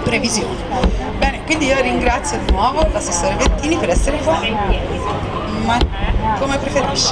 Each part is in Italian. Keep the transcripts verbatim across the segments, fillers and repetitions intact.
previsione. Bene, quindi io ringrazio di nuovo l'assessore Bettini per essere qua, ma come preferisce?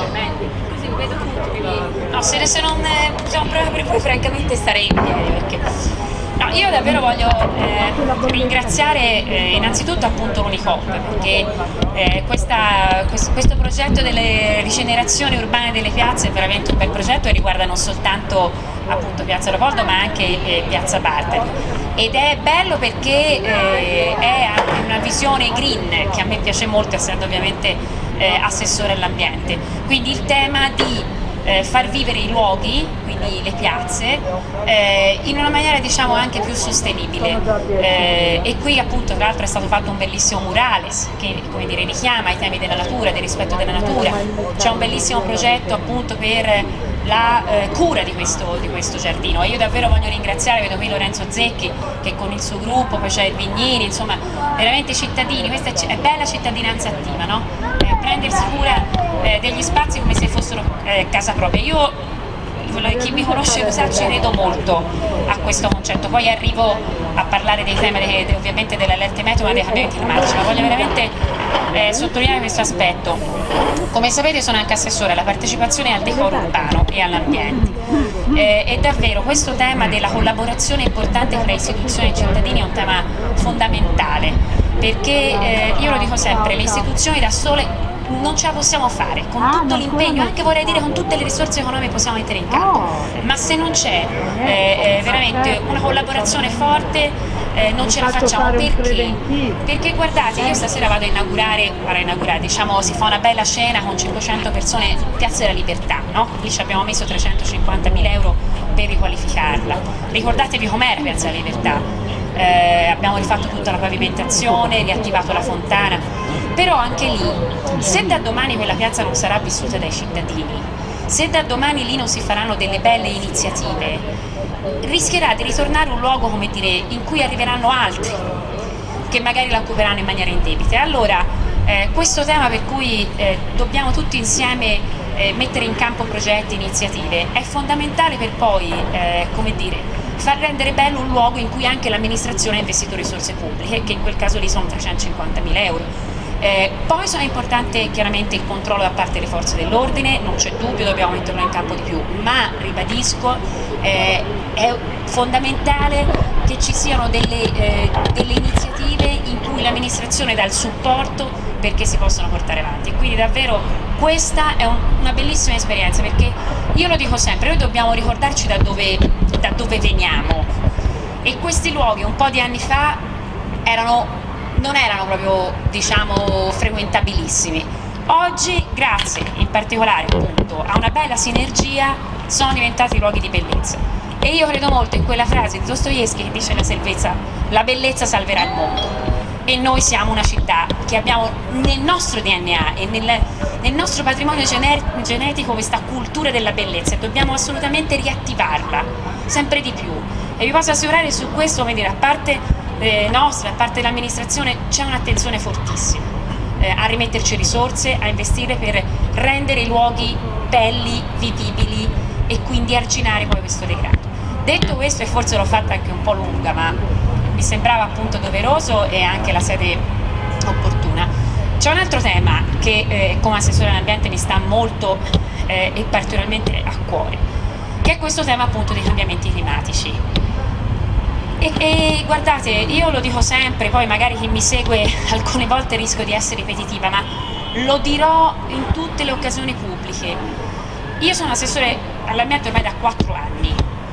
No, se, se non è un problema per voi, francamente starei in piedi, perché no, io davvero voglio eh, ringraziare eh, innanzitutto appunto l'Unicoop, perché eh, questa, questo, questo progetto delle rigenerazioni urbane delle piazze è veramente un bel progetto e riguarda non soltanto appunto Piazza Leopoldo ma anche eh, Piazza Bartali, ed è bello perché eh, è anche una visione green che a me piace molto, essendo ovviamente eh, assessore all'ambiente, quindi il tema di Eh, far vivere i luoghi, quindi le piazze, eh, in una maniera diciamo anche più sostenibile, eh, e qui appunto tra l'altro è stato fatto un bellissimo murales che, come dire, richiama i temi della natura, del rispetto della natura. C'è un bellissimo progetto appunto per la eh, cura di questo, di questo giardino, e io davvero voglio ringraziare, vedo qui Lorenzo Zecchi che con il suo gruppo, poi c'è il Vignini, insomma veramente i cittadini, questa è, è bella cittadinanza attiva, no? Eh, prendersi cura eh, degli spazi come se fossero eh, casa propria. Io, chi mi conosce lo sa, ci credo molto a questo concetto, poi arrivo a parlare dei temi de, de, ovviamente dell'allerta meteo ma dei cambiamenti climatici, ma voglio veramente eh, sottolineare questo aspetto. Come sapete sono anche assessore alla partecipazione al decoro urbano e all'ambiente, eh, e davvero questo tema della collaborazione importante tra istituzioni e cittadini è un tema fondamentale, perché eh, io lo dico sempre, le istituzioni da sole non ce la possiamo fare, con tutto l'impegno, anche vorrei dire con tutte le risorse economiche possiamo mettere in campo, ma se non c'è eh, veramente una collaborazione forte eh, non ce la facciamo. Perché? Perché guardate, io stasera vado a inaugurare, vado a inaugurare, diciamo si fa una bella cena con cinquecento persone, Piazza della Libertà, no? Lì ci abbiamo messo trecentocinquantamila euro per riqualificarla. Ricordatevi com'era Piazza della Libertà, eh, abbiamo rifatto tutta la pavimentazione, riattivato la fontana, però anche lì, se da domani quella piazza non sarà vissuta dai cittadini, se da domani lì non si faranno delle belle iniziative, rischierà di ritornare un luogo, come dire, in cui arriveranno altri che magari la occuperanno in maniera indebita. Allora eh, questo tema per cui eh, dobbiamo tutti insieme eh, mettere in campo progetti, iniziative, è fondamentale per poi, eh, come dire, far rendere bello un luogo in cui anche l'amministrazione ha investito risorse pubbliche, che in quel caso lì sono trecentocinquantamila euro. Eh, poi sono importante chiaramente il controllo da parte delle forze dell'ordine, non c'è dubbio, dobbiamo metterlo in campo di più, ma ribadisco, eh, è fondamentale che ci siano delle, eh, delle iniziative in cui l'amministrazione dà il supporto perché si possano portare avanti, e quindi davvero questa è un, una bellissima esperienza, perché io lo dico sempre, noi dobbiamo ricordarci da dove, da dove veniamo, e questi luoghi un po' di anni fa erano non erano proprio, diciamo, frequentabilissimi. Oggi, grazie in particolare appunto a una bella sinergia, sono diventati luoghi di bellezza, e io credo molto in quella frase di Dostoevskij che dice la salvezza, la bellezza salverà il mondo, e noi siamo una città che abbiamo nel nostro D N A e nel, nel nostro patrimonio genetico questa cultura della bellezza, e dobbiamo assolutamente riattivarla sempre di più, e vi posso assicurare su questo, come dire, a parte Eh, nostra, da parte dell'amministrazione c'è un'attenzione fortissima eh, a rimetterci risorse, a investire per rendere i luoghi belli, vivibili, e quindi arginare poi questo degrado. Detto questo, e forse l'ho fatta anche un po' lunga, ma mi sembrava appunto doveroso e anche la sede opportuna, c'è un altro tema che eh, come assessore all'ambiente mi sta molto eh, e particolarmente a cuore, che è questo tema appunto dei cambiamenti climatici. E, e guardate, io lo dico sempre, poi magari chi mi segue alcune volte rischio di essere ripetitiva, ma lo dirò in tutte le occasioni pubbliche. Io sono assessore all'ambiente ormai da quattro anni,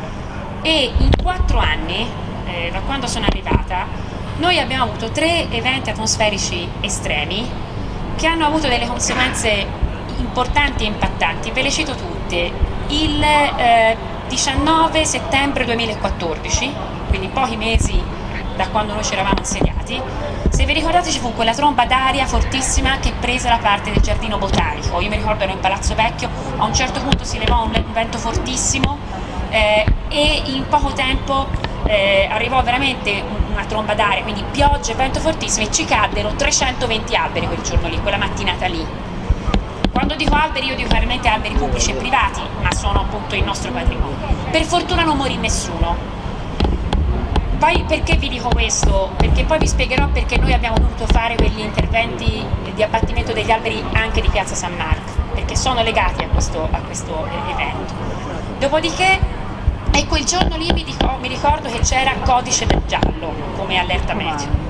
e in quattro anni, eh, da quando sono arrivata, noi abbiamo avuto tre eventi atmosferici estremi che hanno avuto delle conseguenze importanti e impattanti. Ve le cito tutte. Il eh, diciannove settembre duemilaquattordici, quindi pochi mesi da quando noi ci eravamo insediati, se vi ricordate ci fu quella tromba d'aria fortissima che prese la parte del giardino botanico. Io mi ricordo ero in Palazzo Vecchio, a un certo punto si levò un vento fortissimo eh, e in poco tempo eh, arrivò veramente una tromba d'aria, quindi pioggia e vento fortissimo, e ci caddero trecentoventi alberi quel giorno lì, quella mattinata lì. Quando dico alberi io dico chiaramente alberi pubblici e privati, ma sono appunto il nostro patrimonio. Per fortuna non morì nessuno. poi perché vi dico questo? Perché poi vi spiegherò perché noi abbiamo dovuto fare quegli interventi di abbattimento degli alberi anche di Piazza San Marco, perché sono legati a questo, a questo evento. Dopodiché, e quel giorno lì mi, dico, mi ricordo che c'era codice del giallo come allerta meteo.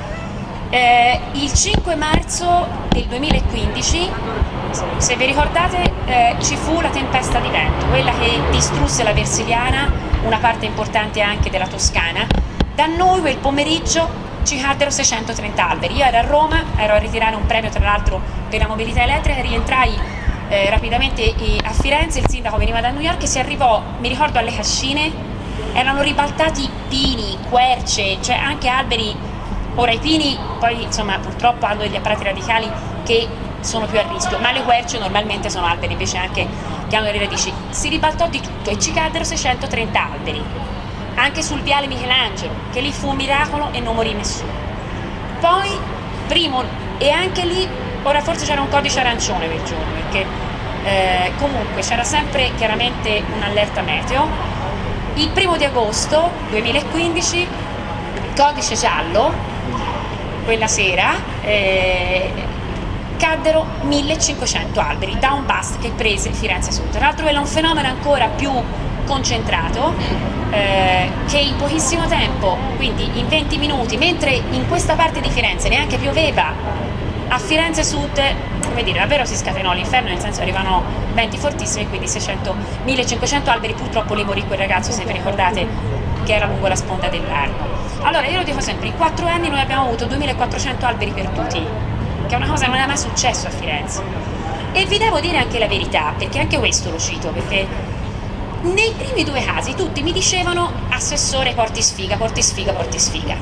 Eh, il cinque marzo del duemilaquindici, se vi ricordate, eh, ci fu la tempesta di vento, quella che distrusse la Versiliana, una parte importante anche della Toscana. Da noi quel pomeriggio ci caddero seicentotrenta alberi. Io ero a Roma, ero a ritirare un premio tra l'altro per la mobilità elettrica, rientrai eh, rapidamente a Firenze, il sindaco veniva da New York e si arrivò, mi ricordo, alle Cascine, erano ribaltati pini, querce, cioè anche alberi. Ora i pini poi insomma purtroppo hanno degli apparati radicali che sono più a rischio, ma le querce normalmente sono alberi invece anche che hanno delle radici. Si ribaltò di tutto e ci caddero seicentotrenta alberi, anche sul viale Michelangelo, che lì fu un miracolo e non morì nessuno. Poi, primo, e anche lì, ora forse c'era un codice arancione quel giorno, perché eh, comunque c'era sempre chiaramente un'allerta meteo. Il primo di agosto duemilaquindici, codice giallo, quella sera eh, caddero millecinquecento alberi da un bust che prese Firenze Sud. Tra l'altro era un fenomeno ancora più concentrato eh, che in pochissimo tempo, quindi in venti minuti, mentre in questa parte di Firenze neanche pioveva, a Firenze Sud, come dire, davvero si scatenò l'inferno, nel senso arrivano venti fortissimi, quindi seicento, millecinquecento alberi. Purtroppo lì morì quel ragazzo, se vi ricordate, che era lungo la sponda dell'Arno. Allora io lo dico sempre, in quattro anni noi abbiamo avuto duemilaquattrocento alberi perduti, che è una cosa che non è mai successo a Firenze. E vi devo dire anche la verità, perché anche questo lo cito, perché nei primi due casi tutti mi dicevano: assessore, porti sfiga, porti sfiga, porti sfiga.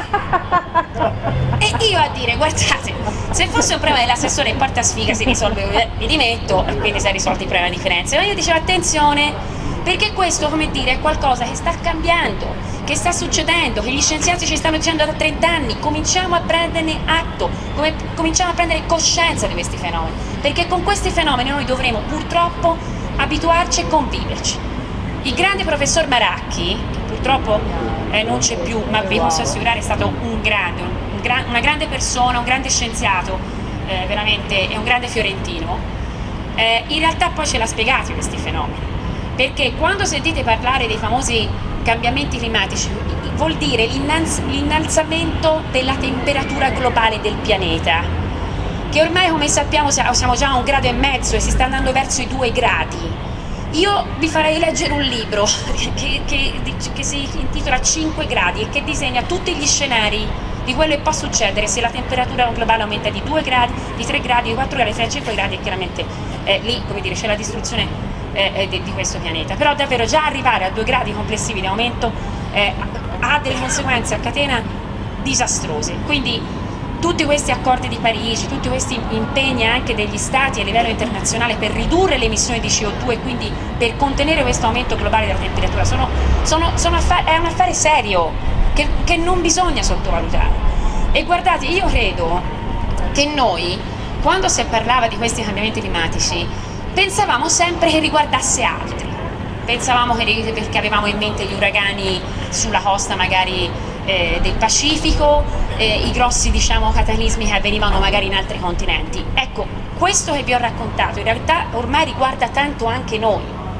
E io a dire: guardate, se fosse un problema dell'assessore in porta sfiga si risolve, mi dimetto, e quindi si è risolto il problema di Firenze. Ma io dicevo: attenzione, perché questo, come dire, è qualcosa che sta cambiando, che sta succedendo, che gli scienziati ci stanno dicendo da trenta anni. Cominciamo a prenderne atto, come, cominciamo a prendere coscienza di questi fenomeni, perché con questi fenomeni noi dovremo purtroppo abituarci e conviverci. Il grande professor Maracchi, che purtroppo eh, non c'è più, ma vi posso assicurare è stato un grande, un, un gran, una grande persona, un grande scienziato, eh, veramente, è un grande fiorentino, eh, in realtà poi ce l'ha spiegati questi fenomeni, perché quando sentite parlare dei famosi cambiamenti climatici vuol dire l'innalzamento della temperatura globale del pianeta, che ormai, come sappiamo, siamo già a un grado e mezzo e si sta andando verso i due gradi. Io vi farei leggere un libro che, che, che si intitola cinque gradi e che disegna tutti gli scenari di quello che può succedere se la temperatura globale aumenta di due gradi, di tre gradi, di quattro gradi, di cinque gradi, e chiaramente eh, lì, come dire, c'è la distruzione eh, di, di questo pianeta. Però davvero già arrivare a due gradi complessivi di aumento eh, ha delle conseguenze a catena disastrose. Quindi tutti questi accordi di Parigi, tutti questi impegni anche degli stati a livello internazionale per ridurre le emissioni di C O due e quindi per contenere questo aumento globale della temperatura sono, sono, sono affari, è un affare serio che, che non bisogna sottovalutare. E guardate, io credo che noi, quando si parlava di questi cambiamenti climatici, pensavamo sempre che riguardasse altri, pensavamo che perché avevamo in mente gli uragani sulla costa magari eh, del Pacifico, eh, i grossi, diciamo, cataclismi che avvenivano magari in altri continenti. Ecco, questo che vi ho raccontato in realtà ormai riguarda tanto anche noi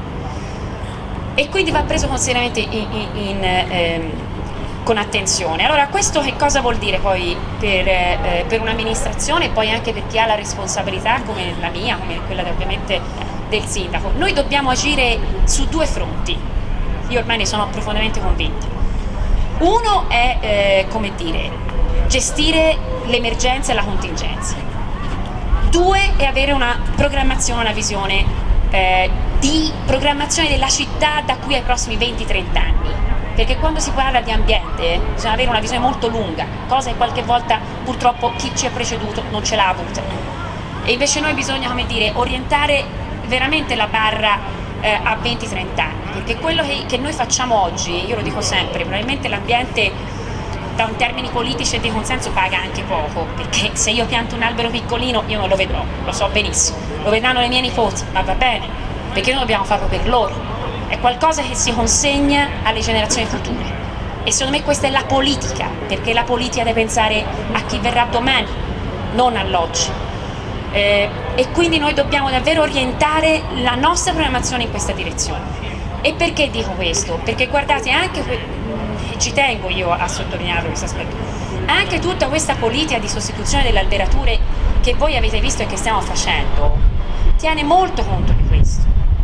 e quindi va preso consideramento in, in, in, ehm, con attenzione. Allora, questo che cosa vuol dire poi per, eh, per un'amministrazione e poi anche per chi ha la responsabilità come la mia, come quella ovviamente del sindaco? Noi dobbiamo agire su due fronti, io ormai ne sono profondamente convinta. Uno è, eh, come dire, gestire l'emergenza e la contingenza. Due è avere una programmazione, una visione eh, di programmazione della città da qui ai prossimi venti trenta anni. Perché quando si parla di ambiente bisogna avere una visione molto lunga, cosa che qualche volta purtroppo chi ci ha preceduto non ce l'ha avuta. E invece noi bisogna, come dire, orientare veramente la barra Eh, a venti trenta anni, perché quello che, che noi facciamo oggi, io lo dico sempre, probabilmente l'ambiente da un termini politici e di consenso paga anche poco, perché se io pianto un albero piccolino io non lo vedrò, lo so benissimo, lo vedranno le mie nipoti, ma va bene, perché noi dobbiamo farlo per loro, è qualcosa che si consegna alle generazioni future. E secondo me questa è la politica, perché la politica deve pensare a chi verrà domani, non all'oggi. Eh, e quindi noi dobbiamo davvero orientare la nostra programmazione in questa direzione. E perché dico questo? Perché guardate, anche, ci tengo io a sottolineare questo aspetto, anche tutta questa politica di sostituzione delle alberature che voi avete visto e che stiamo facendo, tiene molto conto di questo.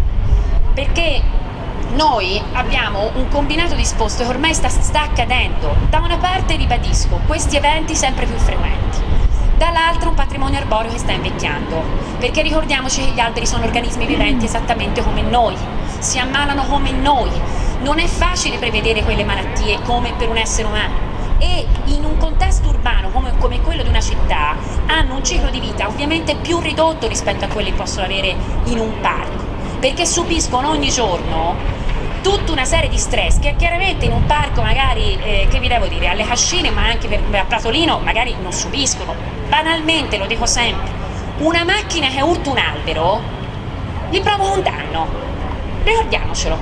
Perché noi abbiamo un combinato disposto che ormai sta, sta accadendo. Da una parte, ribadisco, questi eventi sempre più frequenti, dall'altra un patrimonio arboreo che sta invecchiando, perché ricordiamoci che gli alberi sono organismi viventi esattamente come noi, si ammalano come noi, non è facile prevedere quelle malattie come per un essere umano, e in un contesto urbano come, come quello di una città hanno un ciclo di vita ovviamente più ridotto rispetto a quelli che possono avere in un parco, perché subiscono ogni giorno tutta una serie di stress che chiaramente in un parco magari, eh, che vi devo dire, alle Cascine ma anche per, a Pratolino magari non subiscono. Banalmente, lo dico sempre, una macchina che urta un albero gli provoca un danno, ricordiamocelo.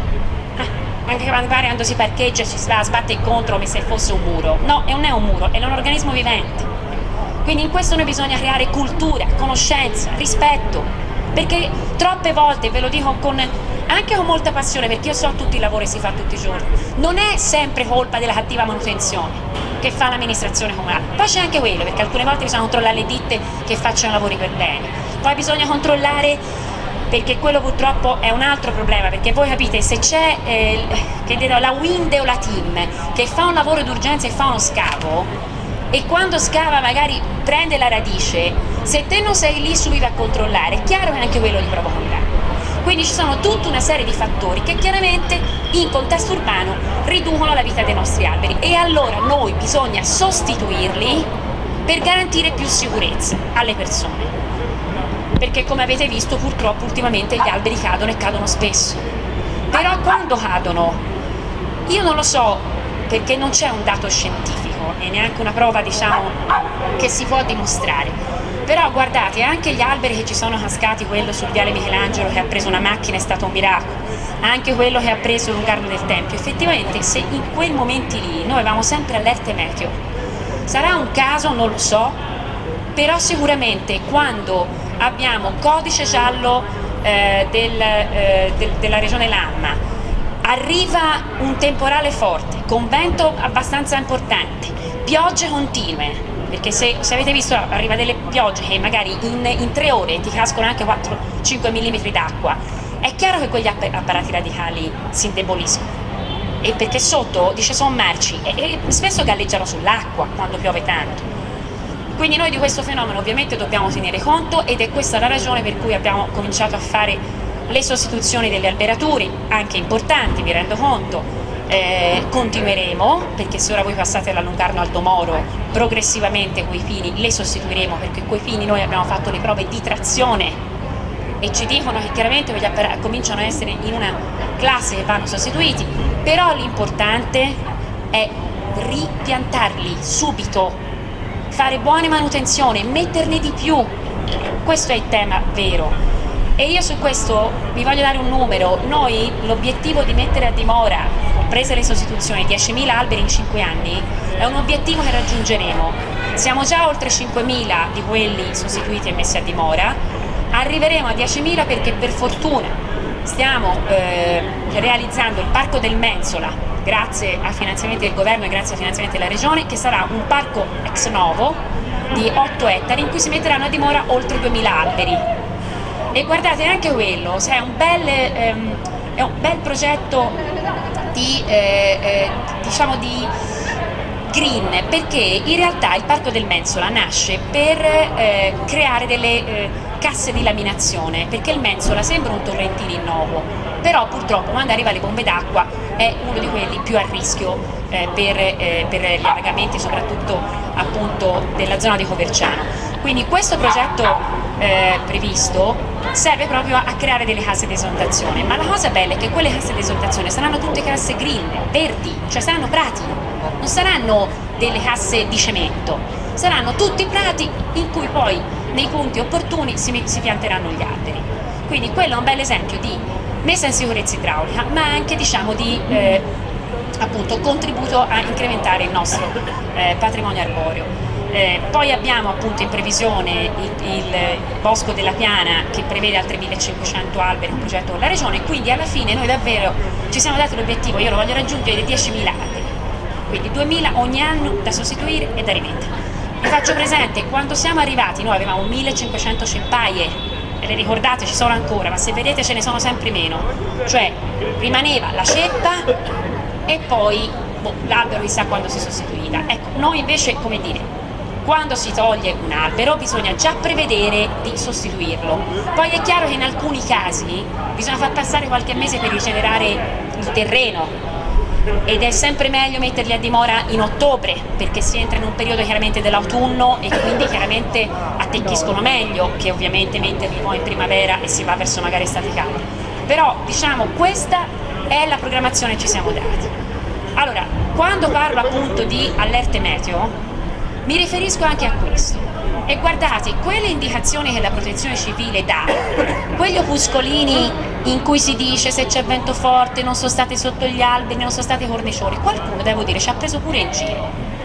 Ah, anche quando si parcheggia ci si va a sbattere incontro come se fosse un muro. No, non è un muro, è un organismo vivente. Quindi in questo noi bisogna creare cultura, conoscenza, rispetto, perché troppe volte, ve lo dico con, anche con molta passione, perché io so tutti i lavori che si fa tutti i giorni, non è sempre colpa della cattiva manutenzione che fa l'amministrazione comunale, poi c'è anche quello, perché alcune volte bisogna controllare le ditte che facciano lavori per bene, poi bisogna controllare, perché quello purtroppo è un altro problema, perché voi capite, se c'è eh, la Wind o la Team che fa un lavoro d'urgenza e fa uno scavo, e quando scava magari prende la radice, se te non sei lì subito a controllare, è chiaro che anche quello gli provoca un danno. Quindi ci sono tutta una serie di fattori che chiaramente in contesto urbano riducono la vita dei nostri alberi, e allora noi bisogna sostituirli per garantire più sicurezza alle persone, perché come avete visto purtroppo ultimamente gli alberi cadono e cadono spesso. Però quando cadono, io non lo so, perché non c'è un dato scientifico e neanche una prova, diciamo, che si può dimostrare. Però guardate, anche gli alberi che ci sono cascati, quello sul viale Michelangelo che ha preso una macchina è stato un miracolo, anche quello che ha preso Lungarno del Tempio, effettivamente se in quei momenti lì noi avevamo sempre allerte meteo, sarà un caso, non lo so, però sicuramente quando abbiamo codice giallo eh, del, eh, del, della regione Lamma, arriva un temporale forte, con vento abbastanza importante, piogge continue, perché se, se avete visto arriva delle piogge che magari in, in tre ore ti cascano anche quattro cinque millimetri d'acqua, è chiaro che quegli apparati radicali si indeboliscono, e perché sotto dice sono merci e, e spesso galleggiano sull'acqua quando piove tanto. Quindi noi di questo fenomeno ovviamente dobbiamo tenere conto, ed è questa la ragione per cui abbiamo cominciato a fare le sostituzioni delle alberature, anche importanti, mi rendo conto. Eh, continueremo, perché se ora voi passate da Lungarno al Domoro, progressivamente quei pini le sostituiremo, perché quei pini noi abbiamo fatto le prove di trazione e ci dicono che chiaramente quegli apparati cominciano a essere in una classe che vanno sostituiti, però l'importante è ripiantarli subito, fare buone manutenzione, metterne di più, questo è il tema vero. E io su questo vi voglio dare un numero. Noi l'obiettivo di mettere a dimora, comprese le sostituzioni, diecimila alberi in cinque anni, è un obiettivo che raggiungeremo. Siamo già oltre cinquemila di quelli sostituiti e messi a dimora, arriveremo a diecimila perché per fortuna stiamo eh, realizzando il Parco del Mensola, grazie a finanziamenti del governo e grazie a finanziamenti della regione, che sarà un parco ex novo di otto ettari in cui si metteranno a dimora oltre duemila alberi. E guardate, anche quello è un bel, ehm, è un bel progetto di, eh, eh, diciamo di green, perché in realtà il Parco del Mensola nasce per eh, creare delle eh, casse di laminazione, perché il Mensola sembra un torrentino innocuo, però purtroppo quando arriva alle bombe d'acqua è uno di quelli più a rischio eh, per, eh, per gli allagamenti, soprattutto appunto della zona di Coverciano. Quindi questo progetto eh, previsto serve proprio a creare delle casse di esondazione, ma la cosa bella è che quelle casse di esondazione saranno tutte casse green, verdi, cioè saranno prati, non saranno delle casse di cemento, saranno tutti prati in cui poi nei punti opportuni si, si pianteranno gli alberi. Quindi quello è un bel esempio di messa in sicurezza idraulica, ma anche, diciamo, di eh, appunto contributo a incrementare il nostro eh, patrimonio arboreo. Eh, poi abbiamo appunto in previsione il, il Bosco della Piana che prevede altri millecinquecento alberi, un progetto con la regione, quindi alla fine noi davvero ci siamo dati l'obiettivo, io lo voglio raggiungere, di diecimila alberi, quindi duemila ogni anno da sostituire e da rimettere. Vi faccio presente, quando siamo arrivati noi avevamo millecinquecento ceppaie, e le ricordate ci sono ancora, ma se vedete ce ne sono sempre meno, cioè rimaneva la ceppa e poi boh, l'albero chissà quando si sostituiva. Ecco, noi invece, come dire, quando si toglie un albero bisogna già prevedere di sostituirlo. Poi è chiaro che in alcuni casi bisogna far passare qualche mese per rigenerare il terreno ed è sempre meglio metterli a dimora in ottobre perché si entra in un periodo chiaramente dell'autunno e quindi chiaramente attecchiscono meglio che ovviamente metterli poi in primavera e si va verso magari estate calda. Però diciamo questa è la programmazione che ci siamo dati. Allora, quando parlo appunto di allerte meteo mi riferisco anche a questo e guardate, quelle indicazioni che la protezione civile dà, quegli opuscolini in cui si dice se c'è vento forte, non sono state sotto gli alberi, non sono state cornicione, qualcuno devo dire ci ha preso pure in giro,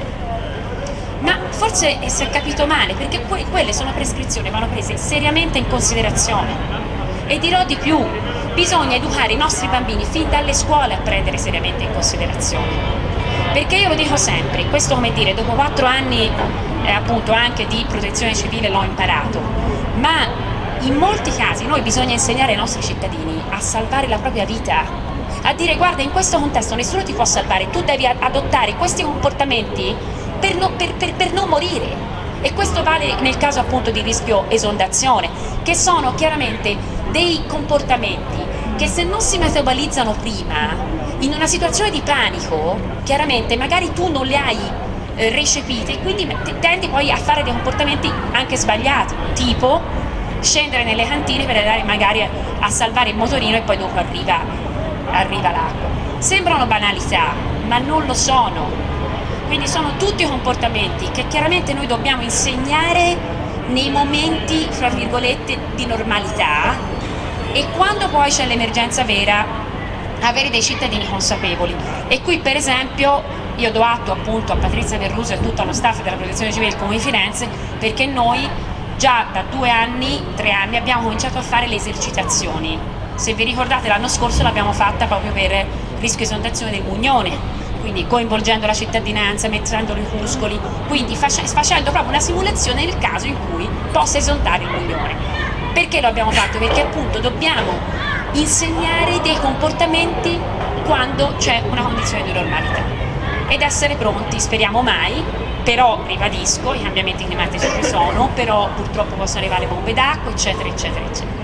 ma forse si è capito male perché que quelle sono prescrizioni, vanno prese seriamente in considerazione e dirò di più, bisogna educare i nostri bambini fin dalle scuole a prendere seriamente in considerazione. Perché io lo dico sempre, questo come dire, dopo quattro anni eh, appunto anche di protezione civile l'ho imparato, ma in molti casi noi bisogna insegnare ai nostri cittadini a salvare la propria vita, a dire guarda in questo contesto nessuno ti può salvare, tu devi adottare questi comportamenti per, no, per, per, per non morire. E questo vale nel caso appunto di rischio esondazione, che sono chiaramente dei comportamenti che se non si metabolizzano prima, in una situazione di panico, chiaramente magari tu non le hai eh, recepite e quindi tendi poi a fare dei comportamenti anche sbagliati, tipo scendere nelle cantine per andare magari a, a salvare il motorino e poi dopo arriva, arriva l'acqua. Sembrano banalità, ma non lo sono. Quindi sono tutti comportamenti che chiaramente noi dobbiamo insegnare nei momenti, fra virgolette, di normalità e quando poi c'è l'emergenza vera avere dei cittadini consapevoli. E qui per esempio io do atto appunto a Patrizia Verruso e a tutto lo staff della Protezione Civile del Comune di Firenze perché noi già da due anni, tre anni abbiamo cominciato a fare le esercitazioni. Se vi ricordate l'anno scorso l'abbiamo fatta proprio per rischio esondazione del Mugnone, quindi coinvolgendo la cittadinanza, mettendo i muscoli, quindi facendo proprio una simulazione nel caso in cui possa esondare il Mugnone. Perché lo abbiamo fatto? Perché appunto dobbiamo insegnare dei comportamenti quando c'è una condizione di normalità ed essere pronti, speriamo mai, però ribadisco, i cambiamenti climatici ci sono, però purtroppo possono arrivare bombe d'acqua, eccetera, eccetera, eccetera.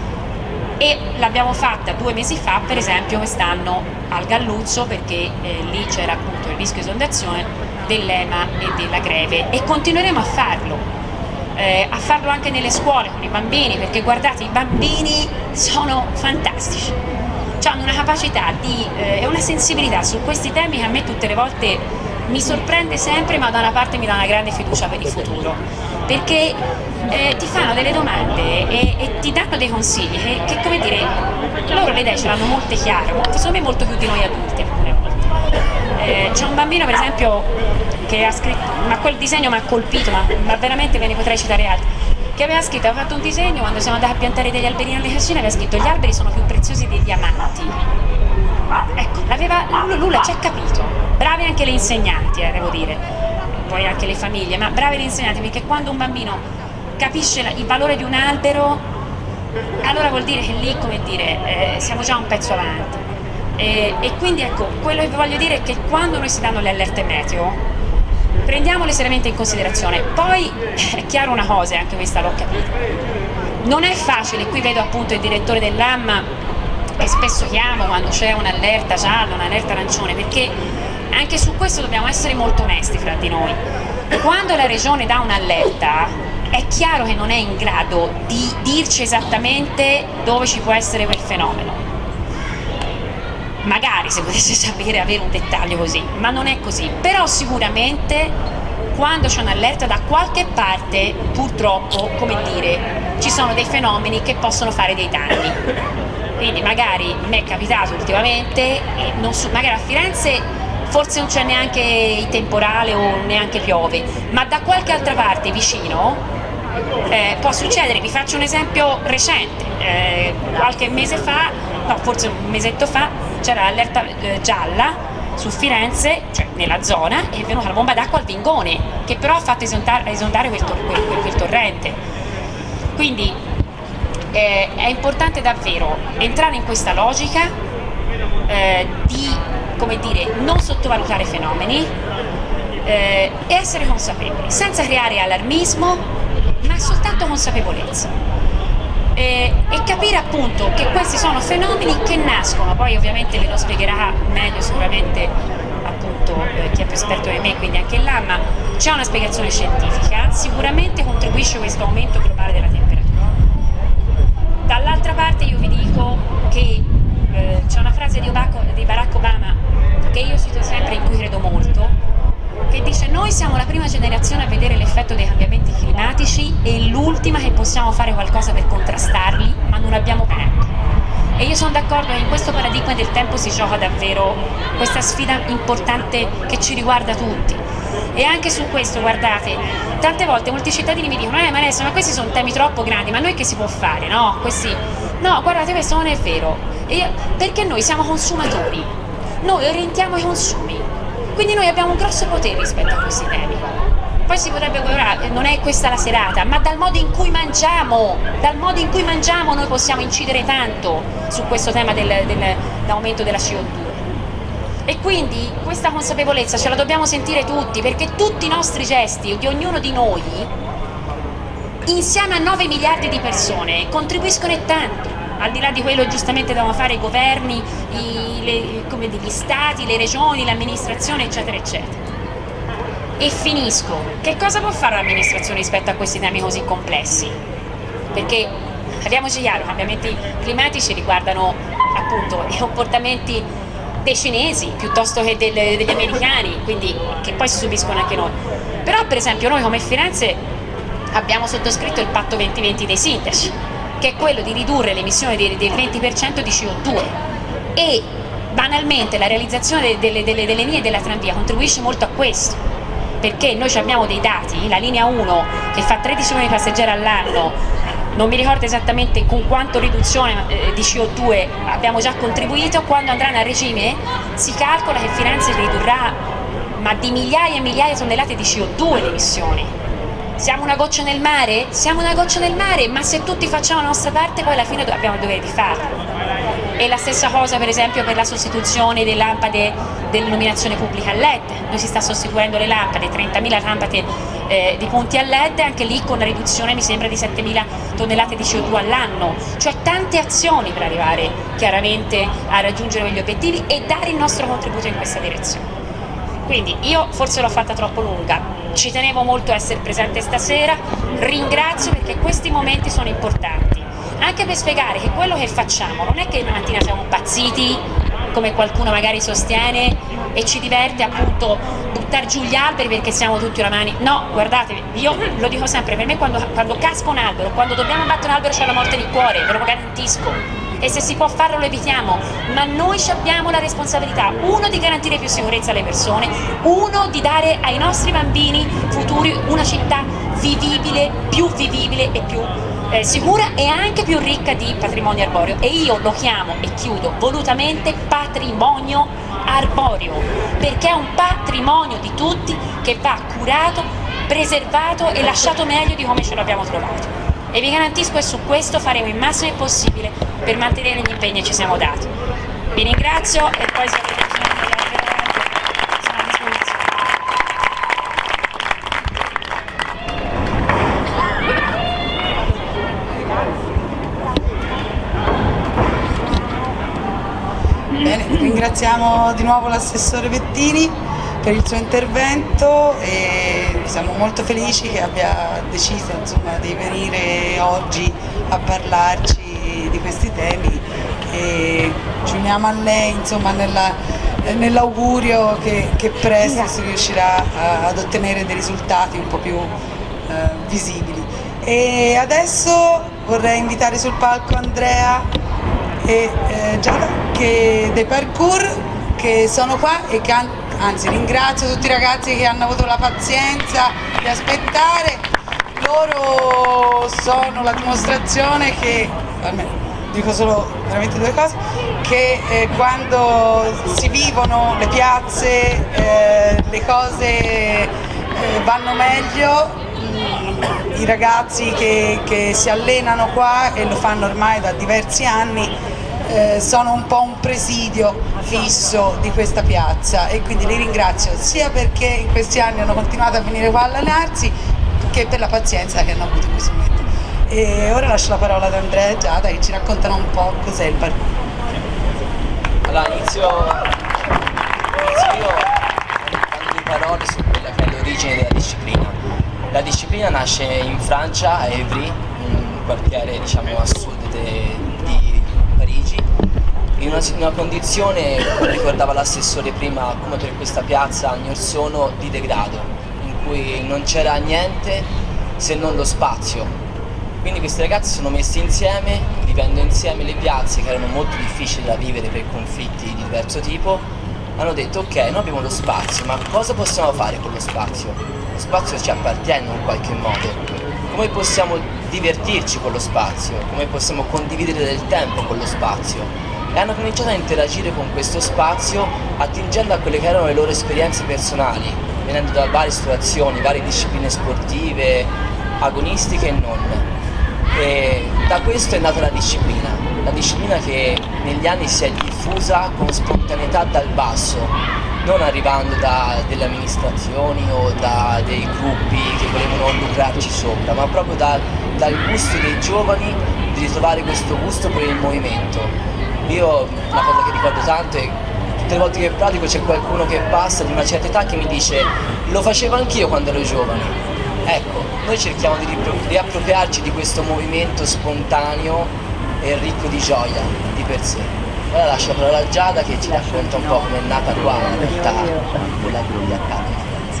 E l'abbiamo fatta due mesi fa, per esempio quest'anno al Galluzzo, perché eh, lì c'era appunto il rischio esondazione dell'Ema e della Greve e continueremo a farlo. Eh, a farlo anche nelle scuole con i bambini, perché guardate i bambini sono fantastici, hanno una capacità di, eh, e una sensibilità su questi temi che a me tutte le volte mi sorprende sempre, ma da una parte mi dà una grande fiducia per il futuro, perché eh, ti fanno delle domande e, e ti danno dei consigli che, che come dire, loro le idee ce l'hanno molte chiare, secondo me molto più di noi adulti alcune volte. Eh, c'è un bambino per esempio che ha scritto, ma quel disegno mi ha colpito, ma, ma veramente ve ne potrei citare altri, che aveva scritto, aveva fatto un disegno quando siamo andati a piantare degli alberini alle cascine, aveva scritto gli alberi sono più preziosi dei diamanti. Ecco, l'aveva, lui ci ha capito, bravi anche le insegnanti, eh, devo dire, poi anche le famiglie, ma bravi le insegnanti, perché quando un bambino capisce la, il valore di un albero, allora vuol dire che lì, come dire, eh, siamo già un pezzo avanti. E, e quindi ecco, quello che voglio dire è che quando noi si danno le allerte meteo, prendiamole seriamente in considerazione. Poi è chiaro una cosa, e anche questa l'ho capita, non è facile, qui vedo appunto il direttore dell'A M che spesso chiamo quando c'è un'allerta gialla, un'allerta arancione, perché anche su questo dobbiamo essere molto onesti fra di noi. Quando la regione dà un'allerta è chiaro che non è in grado di dirci esattamente dove ci può essere quel fenomeno. Magari se potesse sapere, avere un dettaglio così, ma non è così. Però sicuramente quando c'è un'allerta da qualche parte, purtroppo, come dire, ci sono dei fenomeni che possono fare dei danni. Quindi magari mi è capitato ultimamente, e non so, magari a Firenze forse non c'è neanche il temporale o neanche piove, ma da qualche altra parte vicino eh, può succedere. Vi faccio un esempio recente, eh, qualche mese fa, no forse un mesetto fa, c'era l'allerta eh, gialla su Firenze, cioè nella zona, e è venuta la bomba d'acqua al Vingone, che però ha fatto esondare, esondare quel, tor quel, quel, quel torrente. Quindi eh, è importante davvero entrare in questa logica eh, di, come dire, non sottovalutare i fenomeni eh, e essere consapevoli, senza creare allarmismo, ma soltanto consapevolezza. E, e capire appunto che questi sono fenomeni che nascono, poi ovviamente ve lo spiegherà meglio sicuramente appunto eh, chi è più esperto di me, quindi anche là, ma c'è una spiegazione scientifica, sicuramente contribuisce questo aumento globale della temperatura. Dall'altra parte io vi dico che eh, c'è una frase di, Obama, di Barack Obama che io cito sempre, in cui credo molto, che dice: noi siamo la prima generazione a vedere l'effetto dei cambiamenti climatici e l'ultima che possiamo fare qualcosa per contrastarli, ma non abbiamo tempo. E io sono d'accordo che in questo paradigma del tempo si gioca davvero questa sfida importante che ci riguarda tutti. E anche su questo, guardate, tante volte molti cittadini mi dicono: eh ma adesso, ma questi sono temi troppo grandi, ma noi che si può fare? No, questi... no, guardate, questo non è vero. E io... perché noi siamo consumatori, noi orientiamo i consumi. Quindi noi abbiamo un grosso potere rispetto a questi temi. Poi si potrebbe guardare, non è questa la serata, ma dal modo in cui mangiamo, dal modo in cui mangiamo noi possiamo incidere tanto su questo tema del, del, dell'aumento della C O due. E quindi questa consapevolezza ce la dobbiamo sentire tutti, perché tutti i nostri gesti, di ognuno di noi, insieme a nove miliardi di persone, contribuiscono e tanto. Al di là di quello giustamente devono fare i governi, i, le, come dire, gli stati, le regioni, l'amministrazione, eccetera, eccetera. E finisco. Che cosa può fare l'amministrazione rispetto a questi temi così complessi? Perché, parliamoci chiaro, i cambiamenti climatici riguardano appunto i comportamenti dei cinesi piuttosto che del, degli americani, quindi che poi si subiscono anche noi. Però per esempio noi come Firenze abbiamo sottoscritto il patto venti venti dei sindaci, che è quello di ridurre l'emissione del venti per cento di C O due, e banalmente la realizzazione delle, delle, delle linee della tranvia contribuisce molto a questo, perché noi abbiamo dei dati, la linea uno che fa tredici milioni di passeggeri all'anno, non mi ricordo esattamente con quanto riduzione eh, di C O due abbiamo già contribuito. Quando andranno a regime si calcola che Firenze ridurrà ma di migliaia e migliaia di tonnellate di C O due le emissioni. Siamo una goccia nel mare? Siamo una goccia nel mare, ma se tutti facciamo la nostra parte poi alla fine abbiamo il dovere di farlo. E la stessa cosa per esempio per la sostituzione delle lampade dell'illuminazione pubblica a L E D. Noi si sta sostituendo le lampade, trentamila lampade eh, di punti a L E D, anche lì con una riduzione mi sembra di settemila tonnellate di C O due all'anno. Cioè tante azioni per arrivare chiaramente a raggiungere quegli obiettivi e dare il nostro contributo in questa direzione. Quindi io forse l'ho fatta troppo lunga, ci tenevo molto a essere presente stasera, ringrazio perché questi momenti sono importanti, anche per spiegare che quello che facciamo non è che mattina siamo impazziti, come qualcuno magari sostiene, e ci diverte appunto buttare giù gli alberi perché siamo tutti oramani. No, guardate, io lo dico sempre, per me quando, quando casca un albero, quando dobbiamo abbattere un albero c'è la morte di cuore, ve lo garantisco. E se si può farlo lo evitiamo, ma noi abbiamo la responsabilità, uno, di garantire più sicurezza alle persone, uno, di dare ai nostri bambini futuri una città vivibile, più vivibile e più eh, sicura e anche più ricca di patrimonio arboreo. E io lo chiamo, e chiudo, volutamente patrimonio arboreo, perché è un patrimonio di tutti che va curato, preservato e lasciato meglio di come ce l'abbiamo trovato. E vi garantisco che su questo faremo il massimo possibile per mantenere gli impegni che ci siamo dati. Vi ringrazio e poi se avete bisogno di altre domande sono a disposizione. Bene, ringraziamo di nuovo l'assessore Vettini per il suo intervento e siamo molto felici che abbia deciso, insomma, di venire oggi a parlarci di questi temi, e ci uniamo a lei, insomma, nella, nell'augurio che, che presto si riuscirà a, ad ottenere dei risultati un po' più eh, visibili. E adesso vorrei invitare sul palco Andrea e eh, Giada che, dei Parkour, che sono qua e che han, anzi ringrazio tutti i ragazzi che hanno avuto la pazienza di aspettare. Loro sono la dimostrazione che, almeno dico solo veramente due cose, che eh, quando si vivono le piazze eh, le cose eh, vanno meglio. I ragazzi che, che si allenano qua e lo fanno ormai da diversi anni eh, sono un po' un presidio fisso di questa piazza, e quindi li ringrazio sia perché in questi anni hanno continuato a venire qua a allenarsi che per la pazienza che hanno avuto in questo momento. E ora lascio la parola ad Andrea e Giada che ci raccontano un po' cos'è il parkour. Allora inizio, inizio io dando due parole su quella che è l'origine della disciplina. La disciplina nasce in Francia, a Évry, un quartiere diciamo a sud de, di Parigi, in una, in una condizione, come ricordava l'assessore prima, come per questa piazza anni or sono, di degrado, in cui non c'era niente se non lo spazio. Quindi questi ragazzi sono messi insieme, vivendo insieme le piazze che erano molto difficili da vivere per conflitti di diverso tipo, hanno detto ok, noi abbiamo lo spazio, ma cosa possiamo fare con lo spazio? Lo spazio ci appartiene in qualche modo, come possiamo divertirci con lo spazio, come possiamo condividere del tempo con lo spazio, e hanno cominciato a interagire con questo spazio attingendo a quelle che erano le loro esperienze personali, venendo da varie situazioni, varie discipline sportive, agonistiche e non, e da questo è nata la disciplina, la disciplina che negli anni si è diffusa con spontaneità dal basso, non arrivando da delle amministrazioni o da dei gruppi che volevano lucrarci sopra, ma proprio da, dal gusto dei giovani di ritrovare questo gusto per il movimento. Io una cosa che ricordo tanto è tutte le volte che pratico c'è qualcuno che passa di una certa età che mi dice lo facevo anch'io quando ero giovane. Ecco, noi cerchiamo di riappropriarci di questo movimento spontaneo e ricco di gioia di per sé. Ora lascio la parola a Giada che ci racconta un po' come è nata qua la realtà della Griglia Academy.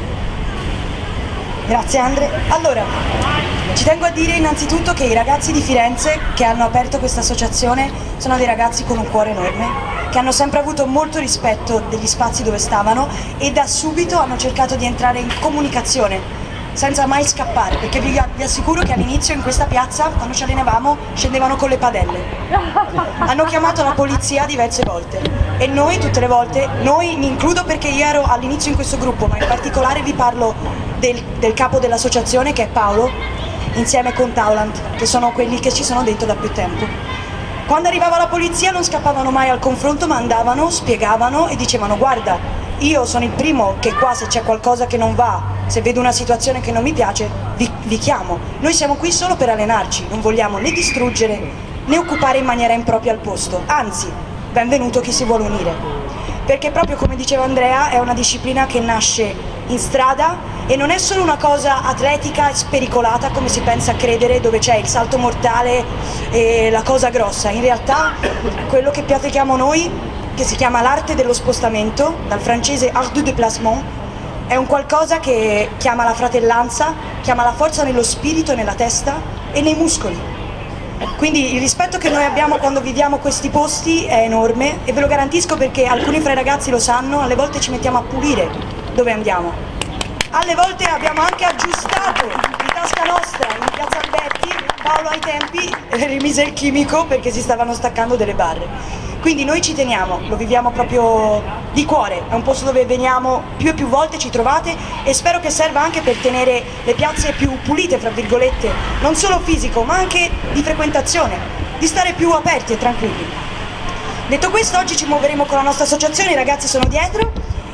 Grazie Andre. Allora, ci tengo a dire innanzitutto che i ragazzi di Firenze che hanno aperto questa associazione sono dei ragazzi con un cuore enorme, che hanno sempre avuto molto rispetto degli spazi dove stavano e da subito hanno cercato di entrare in comunicazione senza mai scappare, perché vi, vi assicuro che all'inizio in questa piazza, quando ci allenavamo, scendevano con le padelle. Hanno chiamato la polizia diverse volte e noi tutte le volte, noi mi includo perché io ero all'inizio in questo gruppo, ma in particolare vi parlo del, del capo dell'associazione che è Paolo, insieme con Taulant, che sono quelli che ci sono dentro da più tempo. Quando arrivava la polizia non scappavano mai al confronto, ma andavano, spiegavano e dicevano guarda, io sono il primo che qua se c'è qualcosa che non va, se vedo una situazione che non mi piace, vi, vi chiamo. Noi siamo qui solo per allenarci, non vogliamo né distruggere né occupare in maniera impropria il posto, anzi, benvenuto chi si vuole unire. Perché proprio come diceva Andrea è una disciplina che nasce in strada e non è solo una cosa atletica e spericolata come si pensa a credere, dove c'è il salto mortale e la cosa grossa. In realtà quello che pratichiamo noi, che si chiama l'arte dello spostamento, dal francese art du déplacement, è un qualcosa che chiama la fratellanza, chiama la forza nello spirito, nella testa e nei muscoli. Quindi il rispetto che noi abbiamo quando viviamo questi posti è enorme e ve lo garantisco perché alcuni fra i ragazzi lo sanno, alle volte ci mettiamo a pulire dove andiamo. Alle volte abbiamo anche aggiustato in tasca nostra, in piazza Alberti, Paolo ai tempi rimise il chimico perché si stavano staccando delle barre. Quindi noi ci teniamo, lo viviamo proprio di cuore, è un posto dove veniamo più e più volte, ci trovate e spero che serva anche per tenere le piazze più pulite, fra virgolette, non solo fisico ma anche di frequentazione, di stare più aperti e tranquilli. Detto questo, oggi ci muoveremo con la nostra associazione, i ragazzi sono dietro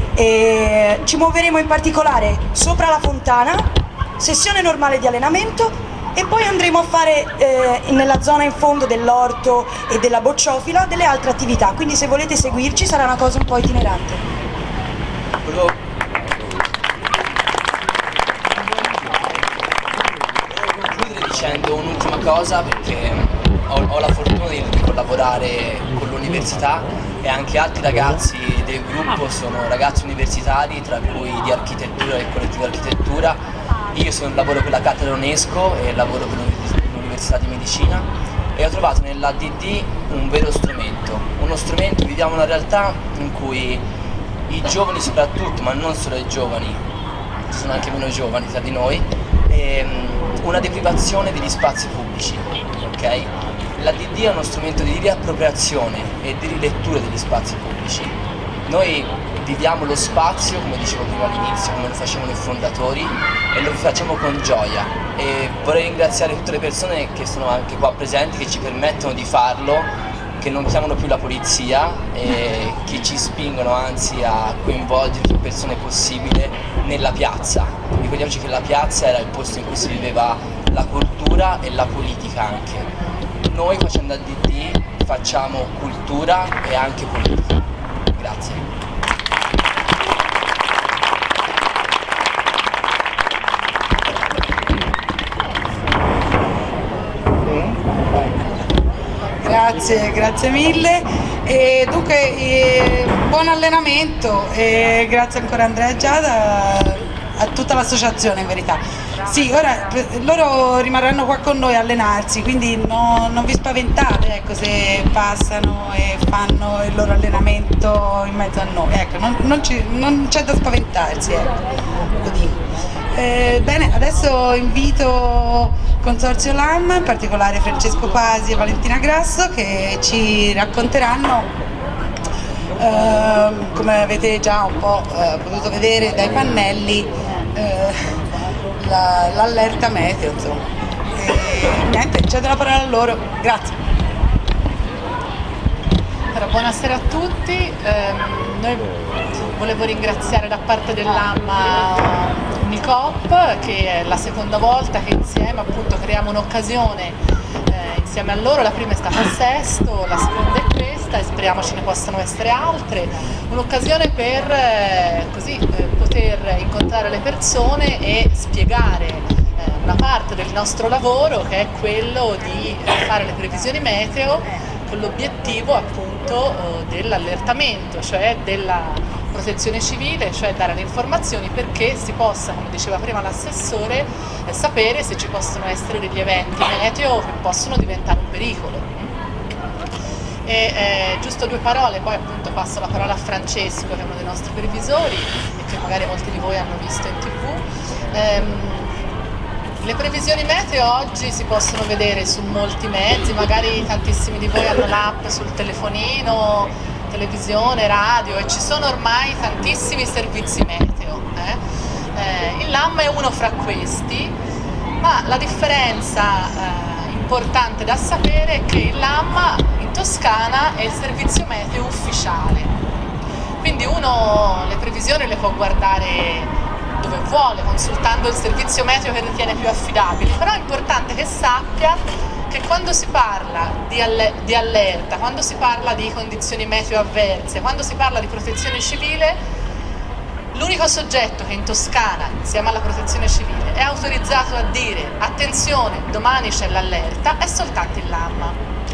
e ci muoveremo in particolare sopra la fontana, sessione normale di allenamento. E poi andremo a fare eh, nella zona in fondo dell'orto e della bocciofila delle altre attività, quindi se volete seguirci sarà una cosa un po' itinerante. Volevo concludere dicendo un'ultima cosa perché ho, ho la fortuna di, di collaborare con l'università e anche altri ragazzi del gruppo sono ragazzi universitari, tra cui di architettura e collettivo architettura. Io sono, lavoro per la cattedra UNESCO e lavoro per l'Università di Medicina e ho trovato nell'A D D un vero strumento, uno strumento, viviamo una realtà in cui i giovani soprattutto, ma non solo i giovani, ci sono anche meno giovani tra di noi, ehm, una deprivazione degli spazi pubblici, ok? La D D è uno strumento di riappropriazione e di rilettura degli spazi pubblici. Noi viviamo lo spazio, come dicevo prima all'inizio, come lo facevano i fondatori, e lo facciamo con gioia. E vorrei ringraziare tutte le persone che sono anche qua presenti, che ci permettono di farlo, che non chiamano più la polizia e che ci spingono anzi a coinvolgere più persone possibile nella piazza. Ricordiamoci che la piazza era il posto in cui si viveva la cultura e la politica anche. Noi facendo la D D facciamo cultura e anche politica. Grazie. Grazie, grazie mille. E dunque eh, buon allenamento e grazie ancora Andrea e Giada, a tutta l'associazione in verità. Sì, ora loro rimarranno qua con noi a allenarsi, quindi no, non vi spaventate, ecco, se passano e fanno il loro allenamento in mezzo a noi, ecco, non, non, non c'è da spaventarsi, ecco, lo dico. Eh, bene, adesso invito Consorzio Lamma, in particolare Francesco Pasi e Valentina Grasso, che ci racconteranno, eh, come avete già un po' eh, potuto vedere dai pannelli, eh, l'allerta meteo, insomma. E niente, cedo la parola a loro, grazie. Allora, buonasera a tutti, eh, noi volevo ringraziare da parte dell'Amma Unicop, che è la seconda volta che insieme appunto creiamo un'occasione eh, insieme a loro. La prima è stata a Sesto, la seconda è questa e speriamo ce ne possano essere altre, un'occasione per eh, così, eh, poter incontrare le persone e spiegare eh, una parte del nostro lavoro, che è quello di eh, fare le previsioni meteo con l'obiettivo appunto eh, dell'allertamento, cioè della protezione civile, cioè dare le informazioni perché si possa, come diceva prima l'assessore, eh, sapere se ci possono essere degli eventi meteo che possono diventare un pericolo. E, eh, giusto due parole, poi appunto passo la parola a Francesco, che è uno dei nostri previsori e che magari molti di voi hanno visto in tv. Ehm, le previsioni meteo oggi si possono vedere su molti mezzi, magari tantissimi di voi hanno l'app sul telefonino, televisione, radio, e ci sono ormai tantissimi servizi meteo. Eh? Eh, il Lamma è uno fra questi, ma la differenza eh, importante da sapere è che il Lamma in Toscana è il servizio meteo ufficiale, quindi uno le previsioni le può guardare dove vuole, consultando il servizio meteo che ritiene più affidabile, però è importante che sappia che quando si parla di, alle, di allerta, quando si parla di condizioni meteo avverse, quando si parla di protezione civile, l'unico soggetto che in Toscana, insieme alla protezione civile, è autorizzato a dire attenzione, domani c'è l'allerta, è soltanto il Lamma.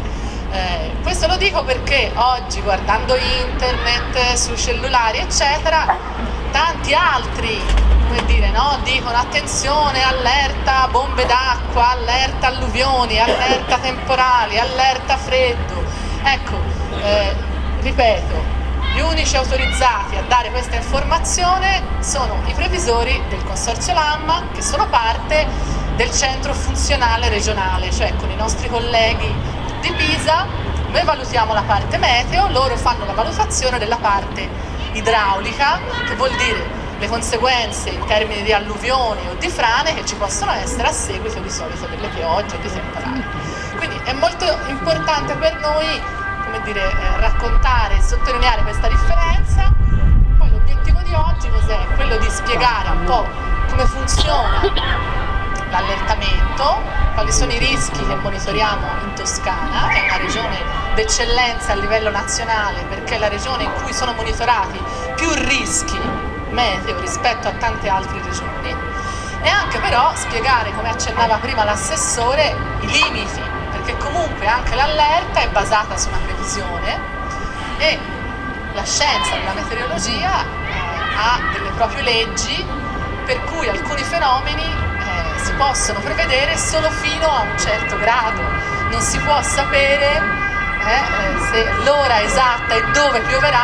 Eh, questo lo dico perché oggi, guardando internet, sui cellulari eccetera, tanti altri come dire, no? dicono attenzione, allerta bombe d'acqua, allerta alluvioni, allerta temporali, allerta freddo. Ecco, eh, ripeto, gli unici autorizzati a dare questa informazione sono i previsori del Consorzio Lamma, che sono parte del centro funzionale regionale, cioè con i nostri colleghi di Pisa noi valutiamo la parte meteo, loro fanno la valutazione della parte idraulica, che vuol dire le conseguenze in termini di alluvioni o di frane che ci possono essere a seguito di solito delle piogge o di temporali. Quindi è molto importante per noi, come dire, eh, raccontare e sottolineare questa differenza. Poi l'obiettivo di oggi cos'è? Quello di spiegare un po' come funziona l'allertamento, quali sono i rischi che monitoriamo in Toscana, è una regione d'eccellenza a livello nazionale perché è la regione in cui sono monitorati più rischi meteo rispetto a tante altre regioni, e anche però spiegare, come accennava prima l'assessore, i limiti, perché comunque anche l'allerta è basata su una previsione e la scienza della meteorologia eh, ha delle proprie leggi per cui alcuni fenomeni eh, si possono prevedere solo fino a un certo grado, non si può sapere eh, se l'ora esatta e dove pioverà in un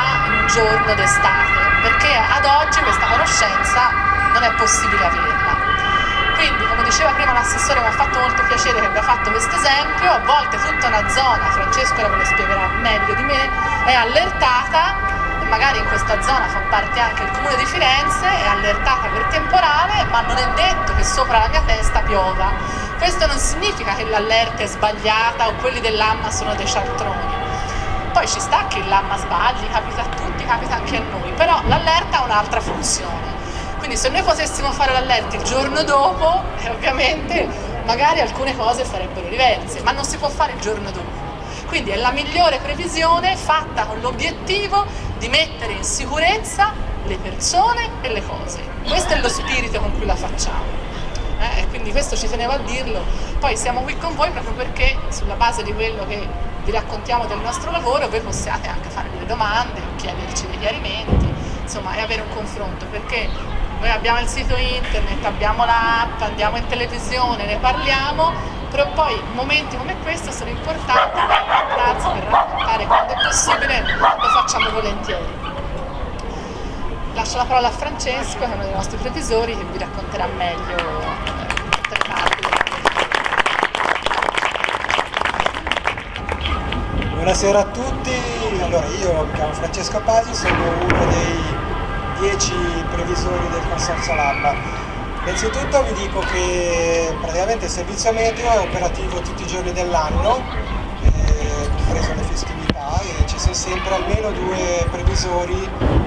giorno d'estate, perché ad oggi questa conoscenza non è possibile averla. Quindi, come diceva prima l'assessore, mi ha fatto molto piacere che abbia fatto questo esempio. A volte tutta una zona, Francesco ve lo spiegherà meglio di me, è allertata, e magari in questa zona fa parte anche il Comune di Firenze, è allertata per temporale, ma non è detto che sopra la mia testa piova. Questo non significa che l'allerta è sbagliata o quelli dell'AMMA sono dei cialtroni. Poi ci sta che l'AMMA sbagli, capita a tutti, capita anche a noi, però l'allerta ha un'altra funzione. Quindi se noi potessimo fare l'allerta il giorno dopo, eh, ovviamente magari alcune cose sarebbero diverse, ma non si può fare il giorno dopo. Quindi è la migliore previsione fatta con l'obiettivo di mettere in sicurezza le persone e le cose. Questo è lo spirito con cui la facciamo. Eh, e quindi questo ci tenevo a dirlo. Poi siamo qui con voi proprio perché sulla base di quello che vi raccontiamo del nostro lavoro voi possiate anche fare delle domande o chiederci dei chiarimenti, insomma, e avere un confronto, perché noi abbiamo il sito internet, abbiamo l'app, andiamo in televisione, ne parliamo, però poi momenti come questo sono importanti per incontrarsi, per raccontare quando è possibile, lo facciamo volentieri. Lascio la parola a Francesco, che è uno dei nostri previsori, che vi racconterà meglio tutte le parti della previsione. Buonasera a tutti, allora io mi chiamo Francesco Pasi, sono uno dei dieci previsori del Consorzio LAMMA. Innanzitutto vi dico che praticamente il servizio meteo è operativo tutti i giorni dell'anno, eh, compreso le festività, e ci sono sempre almeno due previsori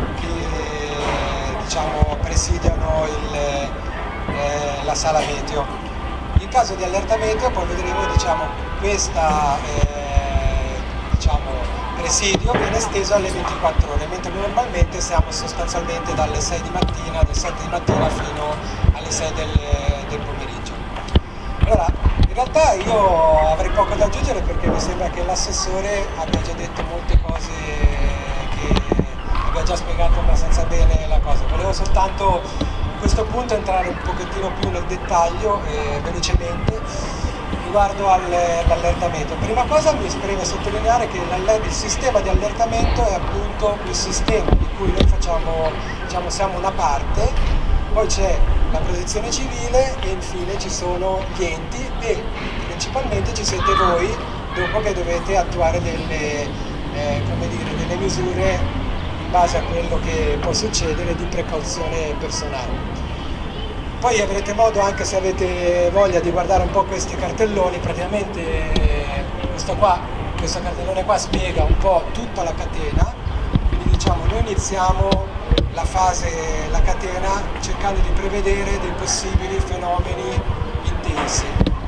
che diciamo, presidiano il, eh, la sala meteo. In caso di allerta meteo poi vedremo diciamo, questa eh, diciamo, presidio viene esteso alle ventiquattro ore, mentre normalmente siamo sostanzialmente dalle sei di mattina, dalle sette di mattina fino alle sei del, del pomeriggio. Allora, in realtà io avrei poco da aggiungere perché mi sembra che l'assessore abbia già detto molte cose, che abbia già spiegato abbastanza bene la cosa. Volevo soltanto a questo punto entrare un pochettino più nel dettaglio e velocemente riguardo all'allertamento. Prima cosa mi preme sottolineare che il sistema di allertamento è appunto il sistema di cui noi facciamo, diciamo, siamo una parte, poi c'è la protezione civile e infine ci sono gli enti e principalmente ci siete voi dopo che dovete attuare delle, eh, come dire, delle misure in base a quello che può succedere di precauzione personale. Poi avrete modo, anche se avete voglia, di guardare un po' questi cartelloni. Praticamente questo, qua, questo cartellone qua spiega un po' tutta la catena, quindi diciamo noi iniziamo la fase, la catena, cercando di prevedere dei possibili fenomeni intensi.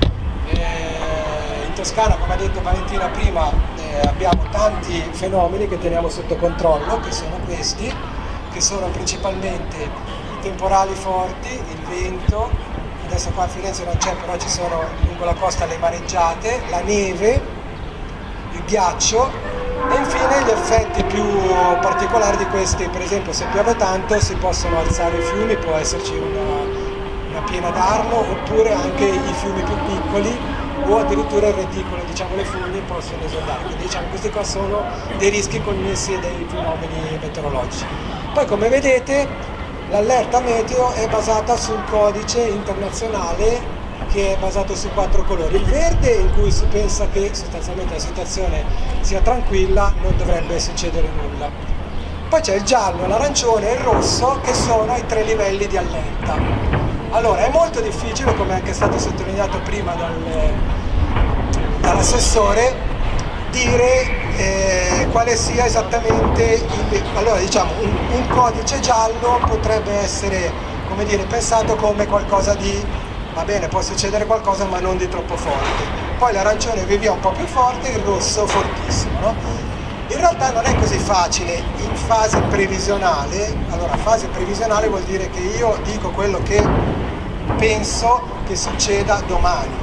Eh, in Toscana, come ha detto Valentina prima, eh, abbiamo tanti fenomeni che teniamo sotto controllo, che sono questi, che sono principalmente temporali forti, il vento, adesso qua a Firenze non c'è, però ci sono lungo la costa le mareggiate, la neve, il ghiaccio e infine gli effetti più particolari di questi. Per esempio, se piove tanto si possono alzare i fiumi, può esserci una, una piena d'Arno, oppure anche i fiumi più piccoli o addirittura il reticolo, diciamo le fogne possono esondare. Quindi diciamo questi qua sono dei rischi connessi a dei fenomeni meteorologici. Poi, come vedete, l'allerta meteo è basata sul codice internazionale che è basato su quattro colori. Il verde, in cui si pensa che sostanzialmente la situazione sia tranquilla, non dovrebbe succedere nulla. Poi c'è il giallo, l'arancione e il rosso, che sono i tre livelli di allerta. Allora, è molto difficile, come è anche stato sottolineato prima dal, dall'assessore, dire eh, quale sia esattamente il, allora diciamo un, un codice giallo potrebbe essere, come dire, pensato come qualcosa di, va bene, può succedere qualcosa ma non di troppo forte, poi l'arancione via via un po' più forte, il rosso fortissimo, no? In realtà non è così facile in fase previsionale. Allora, fase previsionale vuol dire che io dico quello che penso che succeda domani.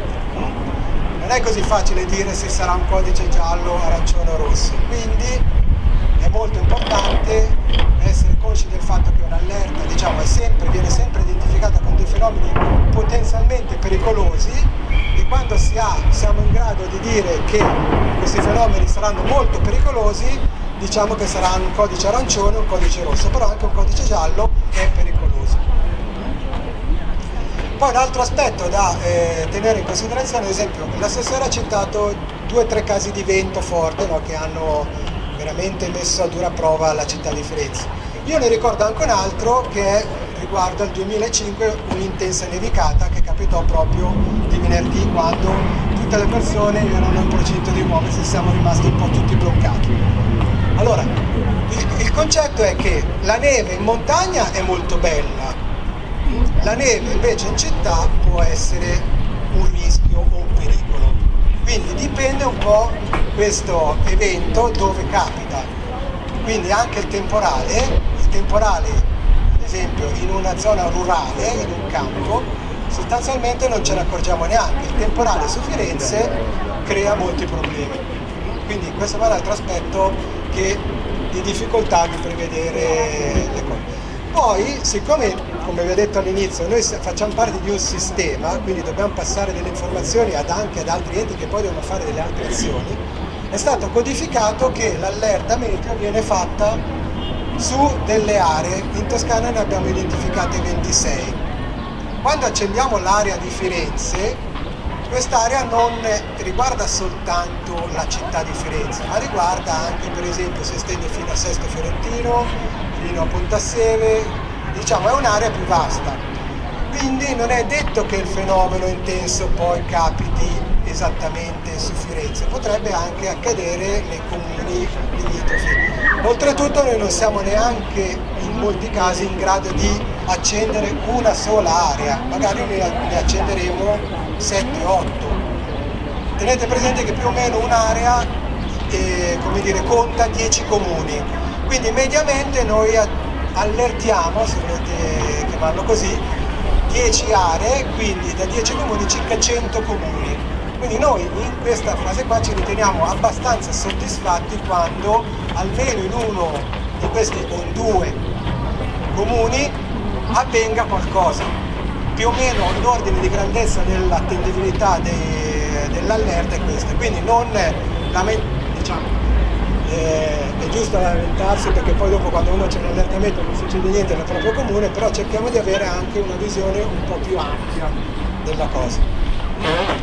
Non è così facile dire se sarà un codice giallo, arancione o rosso, quindi è molto importante essere consci del fatto che un'allerta, diciamo, è sempre, viene sempre identificata con dei fenomeni potenzialmente pericolosi, e quando si ha, siamo in grado di dire che questi fenomeni saranno molto pericolosi, diciamo che sarà un codice arancione e un codice rosso, però anche un codice giallo è pericoloso. Poi un altro aspetto da eh, tenere in considerazione, ad esempio, l'assessore ha citato due o tre casi di vento forte, no, che hanno veramente messo a dura prova la città di Firenze. Io ne ricordo anche un altro che è, riguarda il duemilacinque, un'intensa nevicata che capitò proprio di venerdì, quando tutte le persone erano in procinto di muoversi e siamo rimasti un po' tutti bloccati. Allora, il, il concetto è che la neve in montagna è molto bella, la neve invece in città può essere un rischio o un pericolo, quindi dipende un po' questo evento dove capita. Quindi anche il temporale, il temporale ad esempio in una zona rurale, in un campo, sostanzialmente non ce ne accorgiamo neanche, il temporale su Firenze crea molti problemi, quindi questo è un altro aspetto che, di difficoltà di prevedere le cose. Poi, siccome, come vi ho detto all'inizio, noi facciamo parte di un sistema, quindi dobbiamo passare delle informazioni ad anche ad altri enti che poi devono fare delle altre azioni, è stato codificato che l'allerta meteo viene fatta su delle aree. In Toscana ne abbiamo identificate ventisei. Quando accendiamo l'area di Firenze, quest'area non riguarda soltanto la città di Firenze, ma riguarda anche, per esempio, si estende fino a Sesto Fiorentino, fino a Pontasseve, diciamo è un'area più vasta. Quindi non è detto che il fenomeno intenso poi capiti esattamente su Firenze, potrebbe anche accadere nei comuni limitrofi. Oltretutto noi non siamo neanche in molti casi in grado di accendere una sola area, magari ne accenderemo sette otto. Tenete presente che più o meno un'area eh, come dire, conta dieci comuni, quindi mediamente noi allertiamo, se volete chiamarlo così, dieci aree, quindi da dieci comuni circa cento comuni. Quindi noi in questa fase qua ci riteniamo abbastanza soddisfatti quando almeno in uno di questi o in due comuni avvenga qualcosa. Più o meno l'ordine di grandezza dell'attendibilità de, dell'allerta è questa. Quindi non diciamo, eh, è giusto lamentarsi perché poi dopo quando uno c'è un allertamento non succede niente nel proprio comune, però cerchiamo di avere anche una visione un po' più ampia della cosa.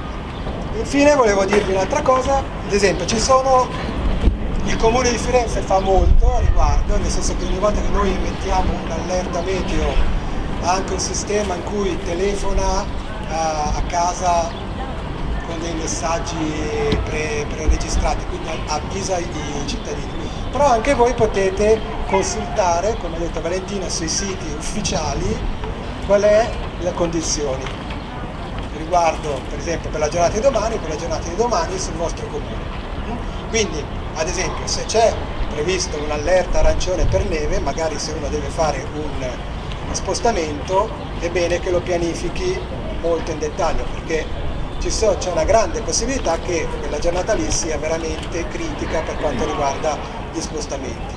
Infine volevo dirvi un'altra cosa, ad esempio ci sono, il comune di Firenze fa molto a riguardo, nel senso che ogni volta che noi emettiamo un'allerta meteo ha anche un sistema in cui telefona uh, a casa con dei messaggi pre, preregistrati, quindi avvisa i cittadini. Però anche voi potete consultare, come ha detto Valentina, sui siti ufficiali qual è le condizioni riguardo, per esempio, per la giornata di domani, per la giornata di domani sul vostro comune. Quindi, ad esempio, se c'è previsto un'allerta arancione per neve, magari se uno deve fare un, uno spostamento, è bene che lo pianifichi molto in dettaglio, perché c'è una grande possibilità che quella giornata lì sia veramente critica per quanto riguarda gli spostamenti.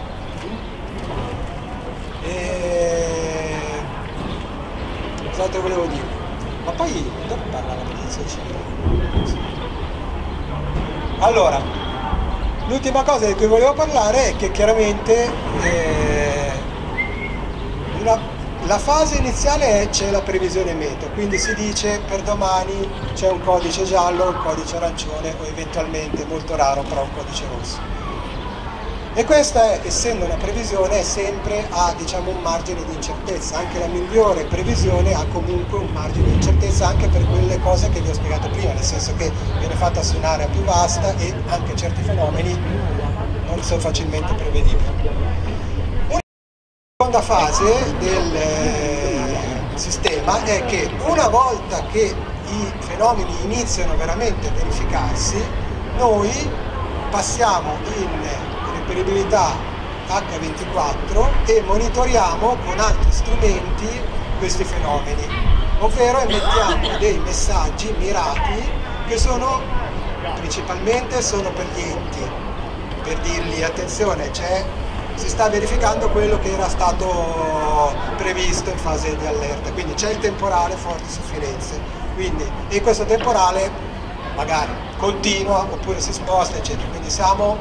E... cos'altro volevo dire? Ma poi dove parla la protezione civile? Allora, l'ultima cosa di cui volevo parlare è che chiaramente eh, una, la fase iniziale c'è la previsione meteo, quindi si dice per domani c'è un codice giallo, un codice arancione o eventualmente, molto raro, però un codice rosso. E questa, è, essendo una previsione, è sempre a diciamo, un margine di incertezza. Anche la migliore previsione ha comunque un margine di incertezza anche per quelle cose che vi ho spiegato prima, nel senso che viene fatta su un'area più vasta e anche certi fenomeni non sono facilmente prevedibili. Una seconda fase del eh, sistema è che una volta che i fenomeni iniziano veramente a verificarsi, noi passiamo in reperibilità acca ventiquattro e monitoriamo con altri strumenti questi fenomeni, ovvero emettiamo dei messaggi mirati che sono principalmente sono per gli enti, per dirgli attenzione, c'è, si sta verificando quello che era stato previsto in fase di allerta, quindi c'è il temporale forte su Firenze, quindi, e questo temporale magari continua oppure si sposta eccetera, quindi siamo in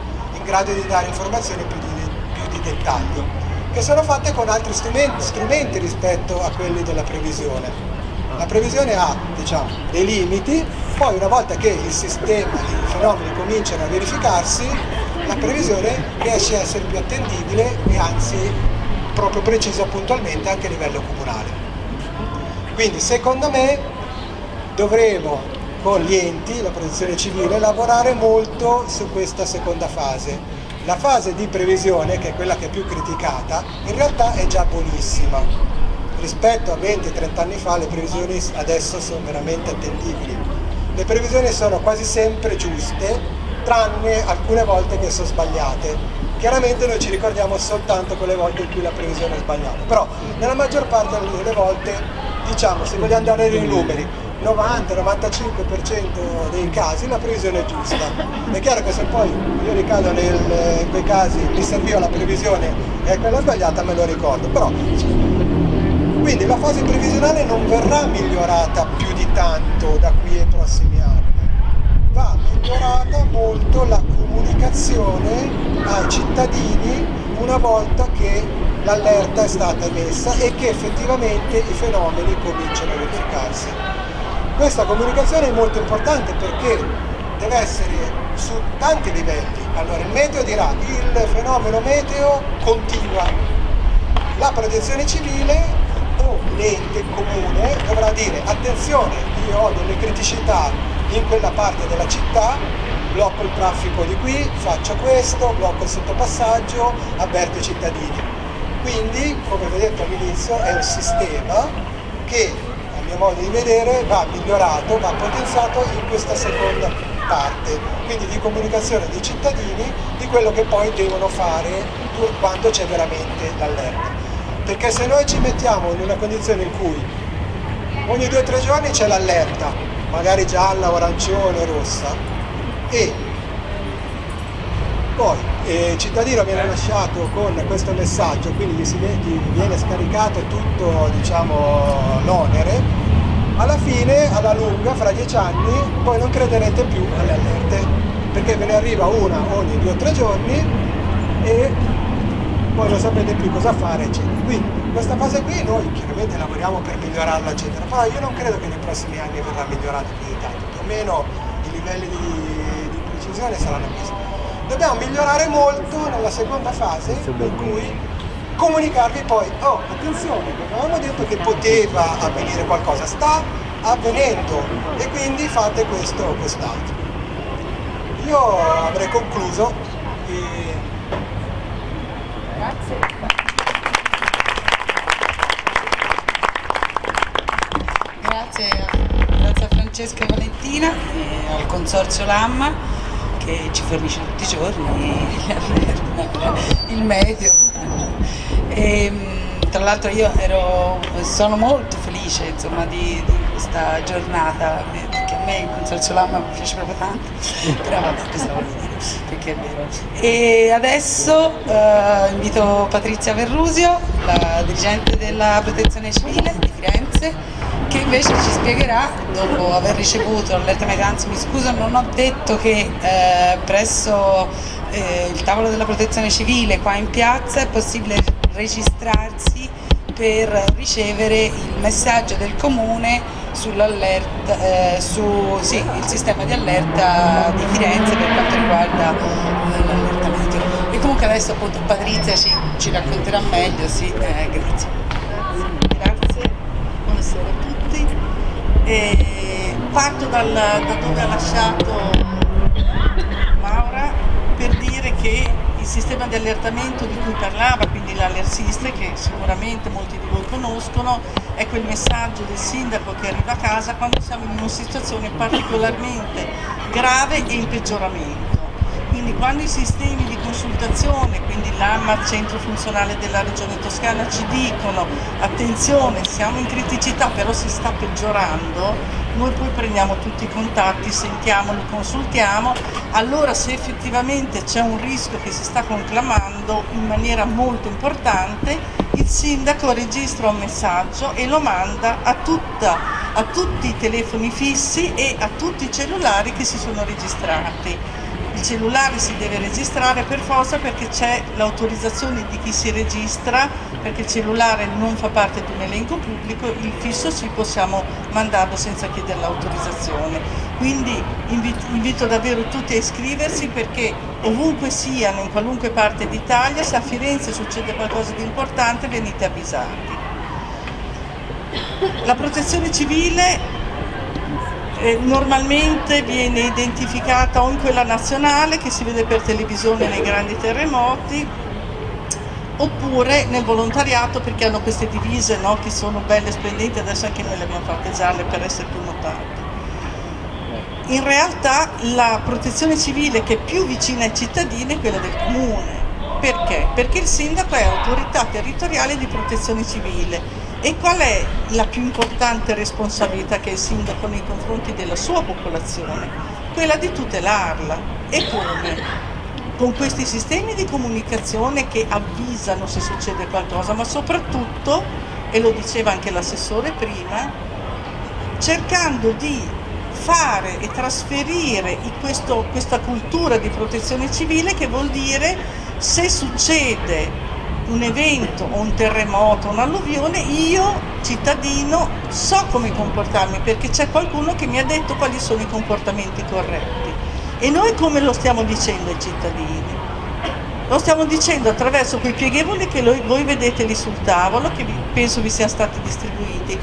in grado di dare informazioni più di, più di dettaglio, che sono fatte con altri strumenti, strumenti rispetto a quelli della previsione. La previsione ha, diciamo, dei limiti, poi una volta che il sistema, i fenomeni cominciano a verificarsi, la previsione riesce a essere più attendibile e anzi proprio precisa puntualmente anche a livello comunale. Quindi secondo me dovremo con gli enti, la protezione civile, lavorare molto su questa seconda fase. La fase di previsione, che è quella che è più criticata, in realtà è già buonissima. Rispetto a venti trenta anni fa le previsioni adesso sono veramente attendibili. Le previsioni sono quasi sempre giuste, tranne alcune volte che sono sbagliate. Chiaramente noi ci ricordiamo soltanto quelle volte in cui la previsione è sbagliata, però nella maggior parte delle volte, diciamo, se vogliamo andare nei numeri, novanta novantacinque per cento dei casi la previsione è giusta. È chiaro che se poi io ricado nel, in quei casi mi serviva la previsione e quella sbagliata me lo ricordo, però quindi la fase previsionale non verrà migliorata più di tanto da qui ai prossimi anni. Va migliorata molto la comunicazione ai cittadini una volta che l'allerta è stata emessa e che effettivamente i fenomeni cominciano a verificarsi. Questa comunicazione è molto importante perché deve essere su tanti livelli. Allora il meteo dirà il fenomeno meteo continua, la protezione civile o l'ente comune dovrà dire attenzione, io ho delle criticità in quella parte della città, blocco il traffico di qui, faccio questo, blocco il sottopassaggio, avverto i cittadini. Quindi, come vedete all'inizio, è un sistema che, a mio modo di vedere, va migliorato, va potenziato in questa seconda parte, quindi di comunicazione dei cittadini di quello che poi devono fare quando c'è veramente l'allerta. Perché se noi ci mettiamo in una condizione in cui ogni due o tre giorni c'è l'allerta, magari gialla, o arancione o rossa, e poi eh, il cittadino viene lasciato con questo messaggio, quindi gli, si, gli viene scaricato tutto, diciamo, l'onere, alla fine, alla lunga, fra dieci anni, poi non crederete più alle allerte, perché ve ne arriva una ogni due o tre giorni e poi non sapete più cosa fare, eccetera. Quindi questa fase qui noi chiaramente lavoriamo per migliorarla, eccetera, però io non credo che nei prossimi anni verrà migliorata più di tanto, più o meno i livelli di, di precisione saranno questi. Dobbiamo migliorare molto nella seconda fase in cui comunicarvi poi, oh attenzione, avevamo detto che poteva avvenire qualcosa, sta avvenendo e quindi fate questo o quest'altro. Io avrei concluso e... Grazie. Grazie, grazie a Francesca e Valentina e al Consorzio Lamma che ci fornisce tutti i giorni il meteo. E, tra l'altro io ero, sono molto felice insomma, di, di questa giornata, perché a me il Consorzio Lamma mi piace proprio tanto, però vabbè, questo voglio dire, perché è vero. E adesso eh, invito Patrizia Verrusio, la dirigente della Protezione Civile di Firenze, che invece ci spiegherà, dopo aver ricevuto l'allerta meteo, anzi mi scuso, non ho detto che eh, presso eh, il tavolo della Protezione Civile qua in piazza è possibile registrarsi per ricevere il messaggio del comune sull'allerta, eh, su sì, il sistema di allerta di Firenze per quanto riguarda eh, l'allerta meteo. E comunque adesso appunto Patrizia ci, ci racconterà meglio, sì, eh, grazie. Grazie, buonasera a tutti. E parto dal, da dove ha lasciato Maura per dire che il sistema di allertamento di cui parlava, quindi l'Allersiste, che sicuramente molti di voi conoscono, è quel messaggio del sindaco che arriva a casa quando siamo in una situazione particolarmente grave e in peggioramento. Quindi quando i sistemi di consultazione, quindi l'AMMA, il centro funzionale della regione Toscana, ci dicono attenzione, siamo in criticità, però si sta peggiorando, noi poi prendiamo tutti i contatti, sentiamo, li consultiamo, allora se effettivamente c'è un rischio che si sta conclamando in maniera molto importante, il sindaco registra un messaggio e lo manda a, tutta, a tutti i telefoni fissi e a tutti i cellulari che si sono registrati. Il cellulare si deve registrare per forza perché c'è l'autorizzazione di chi si registra, perché il cellulare non fa parte di un elenco pubblico, il fisso sì possiamo mandarlo senza chiedere l'autorizzazione. Quindi invito, invito davvero tutti a iscriversi, perché ovunque siano, in qualunque parte d'Italia, se a Firenze succede qualcosa di importante venite avvisati. La protezione civile Eh, normalmente viene identificata o in quella nazionale che si vede per televisione nei grandi terremoti, oppure nel volontariato, perché hanno queste divise, no, che sono belle, splendenti, adesso anche noi le abbiamo fatte gialle per essere più notate. In realtà la protezione civile che è più vicina ai cittadini è quella del comune. Perché? Perché il sindaco è autorità territoriale di protezione civile. E qual è la più importante responsabilità che ha il sindaco nei confronti della sua popolazione? Quella di tutelarla. E come? Con questi sistemi di comunicazione che avvisano se succede qualcosa, ma soprattutto, e lo diceva anche l'assessore prima, cercando di fare e trasferire questo, questa cultura di protezione civile, che vuol dire se succede un evento o un terremoto, un'alluvione, io cittadino so come comportarmi, perché c'è qualcuno che mi ha detto quali sono i comportamenti corretti. E noi come lo stiamo dicendo ai cittadini? Lo stiamo dicendo attraverso quei pieghevoli che voi, voi vedete lì sul tavolo, che vi, penso vi siano stati distribuiti,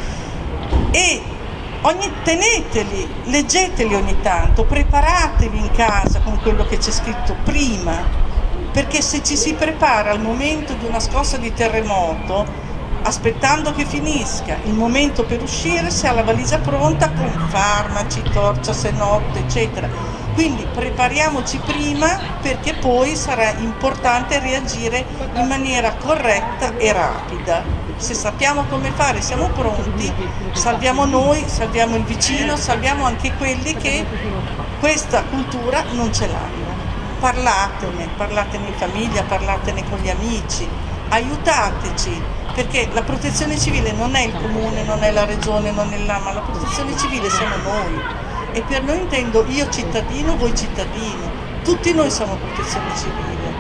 e ogni, teneteli, leggeteli ogni tanto, preparatevi in casa con quello che c'è scritto prima, perché se ci si prepara al momento di una scossa di terremoto, aspettando che finisca il momento per uscire, si ha la valigia pronta con farmaci, torcia se notte, eccetera. Quindi prepariamoci prima, perché poi sarà importante reagire in maniera corretta e rapida. Se sappiamo come fare, siamo pronti, salviamo noi, salviamo il vicino, salviamo anche quelli che questa cultura non ce l'hanno. Parlatene, parlatene in famiglia, parlatene con gli amici, aiutateci, perché la protezione civile non è il comune, non è la regione, non è l'A M A, la protezione civile siamo noi. E per noi intendo io cittadino, voi cittadino, tutti noi siamo protezione civile.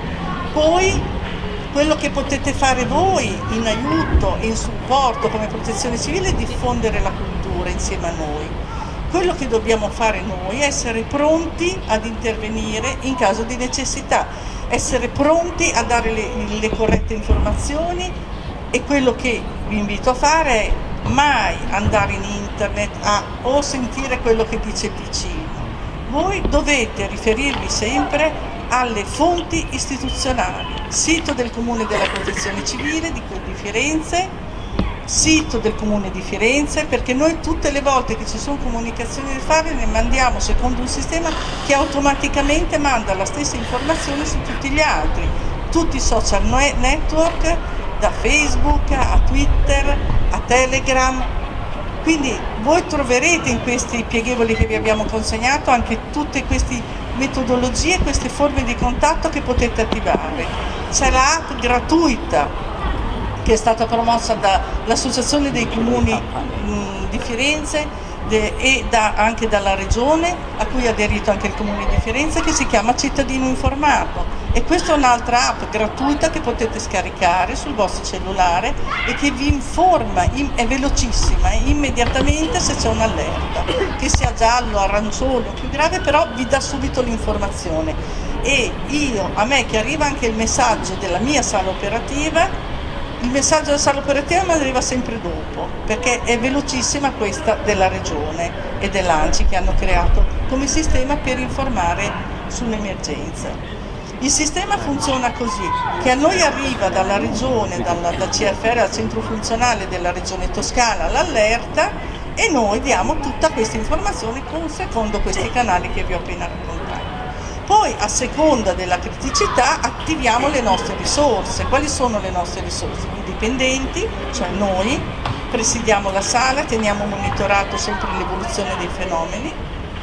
Poi quello che potete fare voi in aiuto e in supporto come protezione civile è diffondere la cultura insieme a noi. Quello che dobbiamo fare noi è essere pronti ad intervenire in caso di necessità, essere pronti a dare le, le corrette informazioni, e quello che vi invito a fare è mai andare in internet a, o sentire quello che dice il vicino. Voi dovete riferirvi sempre alle fonti istituzionali, sito del Comune della Protezione Civile di, di Firenze, sito del Comune di Firenze, perché noi tutte le volte che ci sono comunicazioni da fare ne mandiamo secondo un sistema che automaticamente manda la stessa informazione su tutti gli altri, tutti i social network, da Facebook a Twitter a Telegram. Quindi voi troverete in questi pieghevoli che vi abbiamo consegnato anche tutte queste metodologie, queste forme di contatto che potete attivare. C'è l'app gratuita che è stata promossa dall'Associazione dei Comuni mh, di Firenze de, e da, anche dalla Regione, a cui ha aderito anche il Comune di Firenze, che si chiama Cittadino Informato. E questa è un'altra app gratuita che potete scaricare sul vostro cellulare e che vi informa, in, è velocissima, eh, immediatamente se c'è un'allerta, che sia giallo, arancione o più grave, però vi dà subito l'informazione. E io, a me che arriva anche il messaggio della mia sala operativa, il messaggio della sala operativa mi arriva sempre dopo, perché è velocissima questa della Regione e dell'ANCI, che hanno creato come sistema per informare sull'emergenza. Il sistema funziona così, che a noi arriva dalla Regione, dalla, dal C F R, dal centro funzionale della Regione Toscana, l'allerta, e noi diamo tutta questa informazione con secondo questi canali che vi ho appena raccontato. Poi a seconda della criticità attiviamo le nostre risorse. Quali sono le nostre risorse? I dipendenti, cioè noi, presidiamo la sala, teniamo monitorato sempre l'evoluzione dei fenomeni,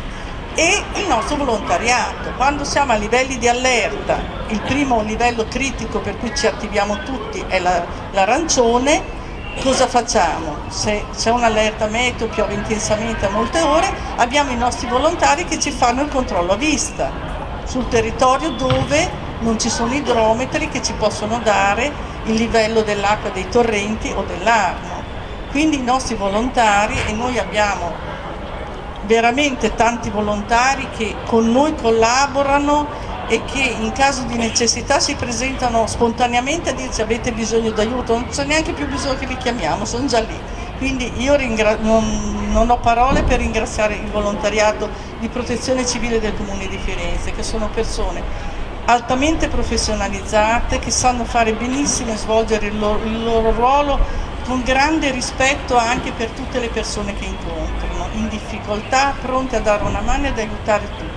e il nostro volontariato. Quando siamo a livelli di allerta, il primo livello critico per cui ci attiviamo tutti è l'arancione, cosa facciamo? Se c'è un'allerta meteo, piove intensamente a molte ore, abbiamo i nostri volontari che ci fanno il controllo a vista. sul territorio dove non ci sono idrometri che ci possono dare il livello dell'acqua dei torrenti o dell'Arno. Quindi i nostri volontari, e noi abbiamo veramente tanti volontari che con noi collaborano e che in caso di necessità si presentano spontaneamente a dirci avete bisogno d'aiuto, non c'è neanche più bisogno che li chiamiamo, sono già lì. Quindi io non, non ho parole per ringraziare il volontariato di Protezione Civile del Comune di Firenze, che sono persone altamente professionalizzate, che sanno fare benissimo e svolgere il loro, il loro ruolo con grande rispetto anche per tutte le persone che incontrano, in difficoltà, pronte a dare una mano e ad aiutare tutti.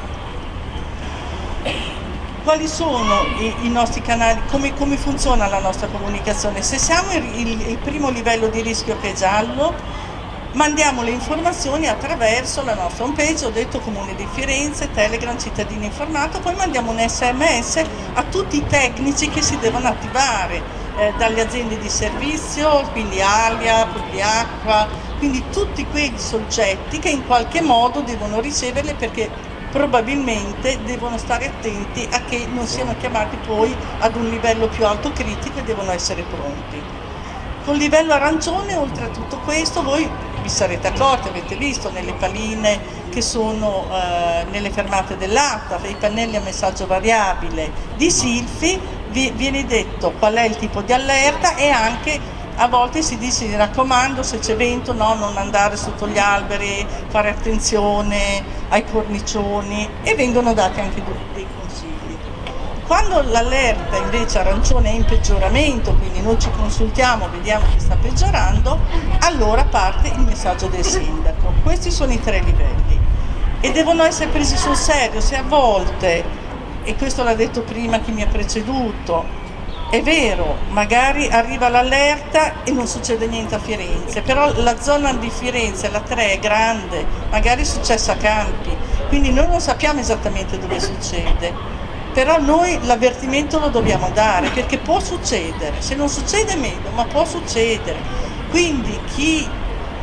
Quali sono i, i nostri canali, come, come funziona la nostra comunicazione? Se siamo il, il, il primo livello di rischio che è giallo, mandiamo le informazioni attraverso la nostra home page, ho detto Comune di Firenze, Telegram, Cittadino Informato, poi mandiamo un sms a tutti i tecnici che si devono attivare, eh, dalle aziende di servizio, quindi Alia, Publiacqua, quindi tutti quei soggetti che in qualche modo devono riceverle perché probabilmente devono stare attenti a che non siano chiamati poi ad un livello più alto critico e devono essere pronti. Con livello arancione, oltre a tutto questo, voi vi sarete accorti, avete visto nelle paline che sono eh, nelle fermate dell'A T A, i pannelli a messaggio variabile di Silfi, vi viene detto qual è il tipo di allerta e anche a volte si dice, mi raccomando, se c'è vento no, non andare sotto gli alberi, fare attenzione ai cornicioni, e vengono dati anche dei consigli. Quando l'allerta invece arancione è in peggioramento, quindi noi ci consultiamo, vediamo che sta peggiorando, allora parte il messaggio del sindaco. Questi sono i tre livelli e devono essere presi sul serio. Se a volte, e questo l'ha detto prima chi mi ha preceduto, è vero, magari arriva l'allerta e non succede niente a Firenze, però la zona di Firenze, la tre, è grande, magari è successa a Campi, quindi noi non sappiamo esattamente dove succede, però noi l'avvertimento lo dobbiamo dare perché può succedere, se non succede meglio, ma può succedere. Quindi chi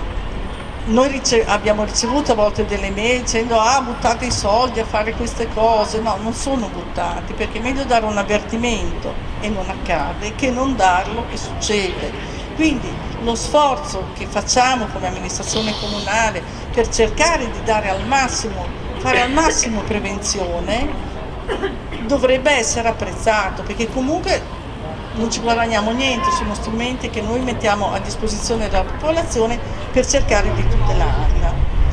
noi rice abbiamo ricevuto a volte delle mail dicendo ah, buttate i soldi a fare queste cose, no, non sono buttati, perché è meglio dare un avvertimento e non accade che non darlo e succede. Quindi lo sforzo che facciamo come amministrazione comunale per cercare di dare al massimo, fare al massimo prevenzione dovrebbe essere apprezzato, perché comunque non ci guadagniamo niente, sono strumenti che noi mettiamo a disposizione della popolazione per cercare di tutelarla.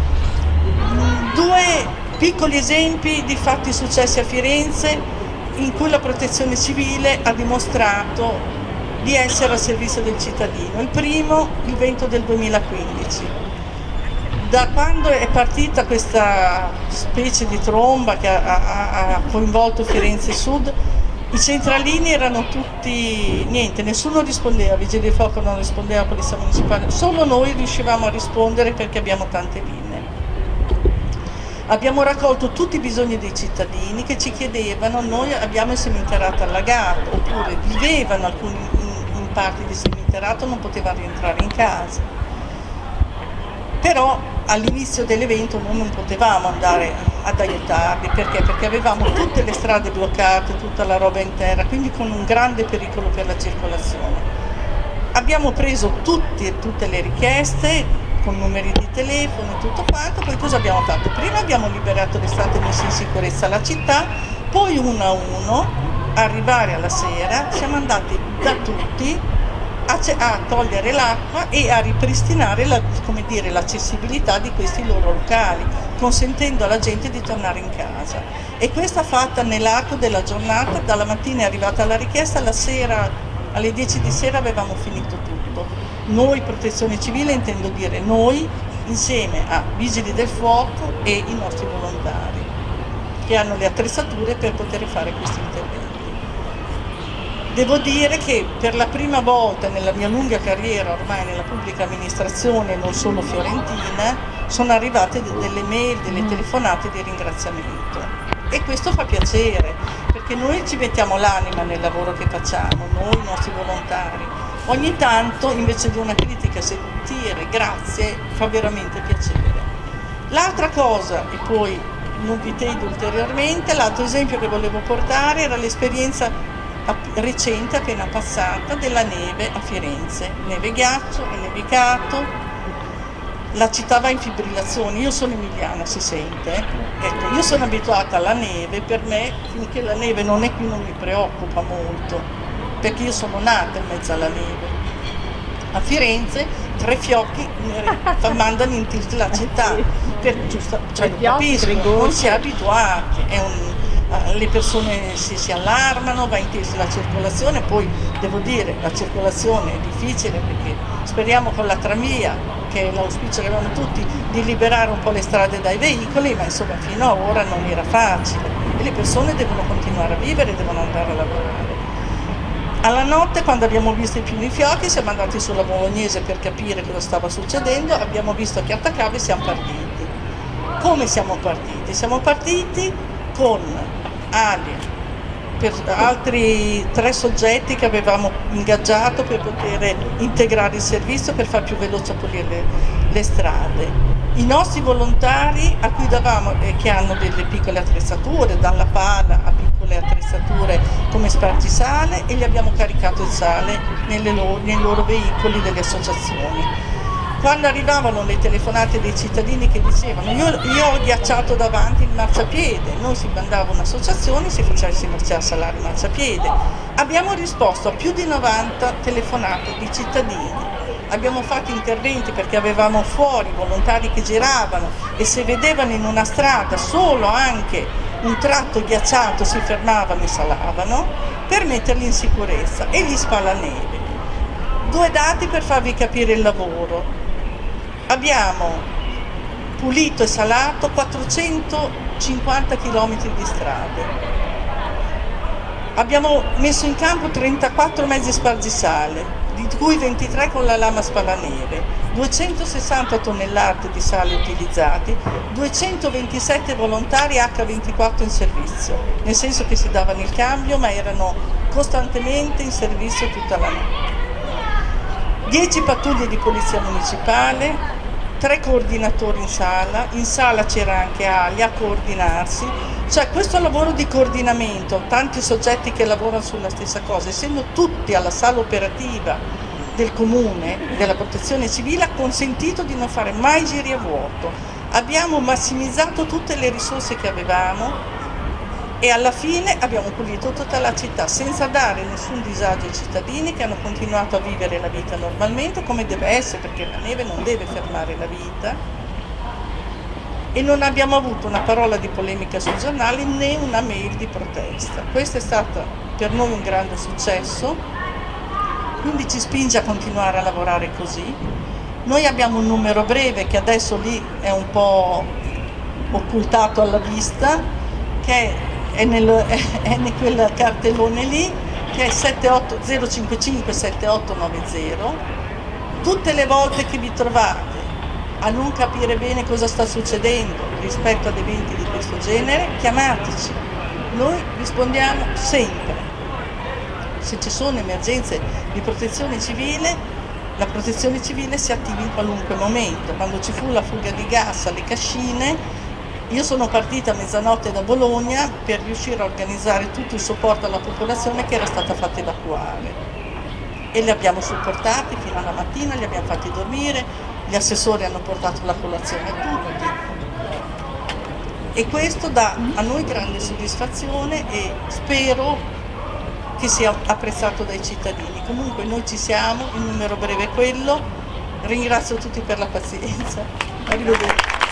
Due piccoli esempi di fatti successi a Firenze in cui la Protezione Civile ha dimostrato di essere al servizio del cittadino. Il primo, il vento del duemilaquindici. Da quando è partita questa specie di tromba che ha, ha, ha coinvolto Firenze Sud, i centralini erano tutti, niente, nessuno rispondeva, Vigili del Fuoco non rispondeva, Polizia Municipale, solo noi riuscivamo a rispondere perché abbiamo tante linee. Abbiamo raccolto tutti i bisogni dei cittadini che ci chiedevano, noi abbiamo il seminterrato allagato, oppure vivevano alcuni in, in parti di seminterrato, non potevano rientrare in casa. Però all'inizio dell'evento noi non potevamo andare ad aiutarli, perché? Perché avevamo tutte le strade bloccate, tutta la roba in terra, quindi con un grande pericolo per la circolazione. Abbiamo preso tutti e tutte le richieste, con numeri di telefono e tutto quanto, poi cosa abbiamo fatto? Prima abbiamo liberato le strade, messo in sicurezza la città, poi uno a uno, arrivare alla sera, siamo andati da tutti a, a togliere l'acqua e a ripristinare la, come dire, l'accessibilità di questi loro locali, consentendo alla gente di tornare in casa. E questa fatta nell'arco della giornata, dalla mattina è arrivata la richiesta, alla sera, alle dieci di sera avevamo finito tutto. Noi, Protezione Civile, intendo dire noi, insieme a Vigili del Fuoco e i nostri volontari, che hanno le attrezzature per poter fare questi interventi. Devo dire che per la prima volta nella mia lunga carriera ormai nella pubblica amministrazione, non solo fiorentina, sono arrivate delle mail, delle telefonate di ringraziamento. E questo fa piacere, perché noi ci mettiamo l'anima nel lavoro che facciamo, noi, i nostri volontari. Ogni tanto, invece di una critica, sentire grazie fa veramente piacere. L'altra cosa, e poi non vi tedo ulteriormente. L'altro esempio che volevo portare era l'esperienza recente, appena passata, della neve a Firenze. Neve e ghiaccio, è nevicato, la città va in fibrillazione. Io sono emiliana, si sente? Ecco, io sono abituata alla neve, per me finché la neve non è qui non mi preoccupa molto, perché io sono nata in mezzo alla neve. A Firenze tre fiocchi mandano in tilt la città, per, giusto, cioè, lo capisco, non si è abituati, è un, le persone si, si allarmano, va in tilt la circolazione. Poi devo dire, la circolazione è difficile perché speriamo con la tramvia, che è l'auspicio che avevano tutti, di liberare un po' le strade dai veicoli, ma insomma fino a ora non era facile e le persone devono continuare a vivere, devono andare a lavorare. Alla notte, quando abbiamo visto i primi fiocchi, siamo andati sulla Bolognese per capire cosa stava succedendo, abbiamo visto che attaccava e siamo partiti. Come siamo partiti? Siamo partiti con Ali, per altri tre soggetti che avevamo ingaggiato per poter integrare il servizio, per far più veloce a pulire le, le strade. I nostri volontari a cui davamo, eh, che hanno delle piccole attrezzature, dalla pala a piccole attrezzature come spargisale, e gli abbiamo caricato il sale nelle loro, nei loro veicoli delle associazioni. Quando arrivavano le telefonate dei cittadini che dicevano io, io ho ghiacciato davanti il marciapiede, noi si mandava un'associazione, si faceva si faceva salare il marciapiede, abbiamo risposto a più di novanta telefonate di cittadini. Abbiamo fatto interventi perché avevamo fuori volontari che giravano e se vedevano in una strada solo anche un tratto ghiacciato si fermavano e salavano per metterli in sicurezza, e gli spalaneve. Due dati per farvi capire il lavoro. Abbiamo pulito e salato quattrocentocinquanta chilometri di strade. Abbiamo messo in campo trentaquattro mezzi spargisale, di cui ventitré con la lama spalaneve, duecentosessanta tonnellate di sale utilizzati, duecentoventisette volontari acca ventiquattro in servizio, nel senso che si davano il cambio ma erano costantemente in servizio tutta la notte. dieci pattuglie di polizia municipale, tre coordinatori in sala, in sala c'era anche Ali a coordinarsi, cioè questo lavoro di coordinamento, tanti soggetti che lavorano sulla stessa cosa, essendo tutti alla sala operativa del comune, della protezione civile, ha consentito di non fare mai giri a vuoto. Abbiamo massimizzato tutte le risorse che avevamo e alla fine abbiamo pulito tutta la città senza dare nessun disagio ai cittadini, che hanno continuato a vivere la vita normalmente come deve essere, perché la neve non deve fermare la vita, e non abbiamo avuto una parola di polemica sui giornali né una mail di protesta. Questo è stato per noi un grande successo, quindi ci spinge a continuare a lavorare così. Noi abbiamo un numero breve che adesso lì è un po' occultato alla vista, che è È, nel, è in quel cartellone lì, che è sette otto zero cinque cinque sette otto nove zero. Tutte le volte che vi trovate a non capire bene cosa sta succedendo rispetto ad eventi di questo genere, chiamateci, noi rispondiamo sempre. Se ci sono emergenze di protezione civile, la protezione civile si attiva in qualunque momento. Quando ci fu la fuga di gas alle Cascine, io sono partita a mezzanotte da Bologna per riuscire a organizzare tutto il supporto alla popolazione che era stata fatta evacuare, e li abbiamo supportati fino alla mattina, li abbiamo fatti dormire, gli assessori hanno portato la colazione a tutti, e questo dà a noi grande soddisfazione e spero che sia apprezzato dai cittadini. Comunque noi ci siamo, il numero breve è quello, ringrazio tutti per la pazienza, arrivederci.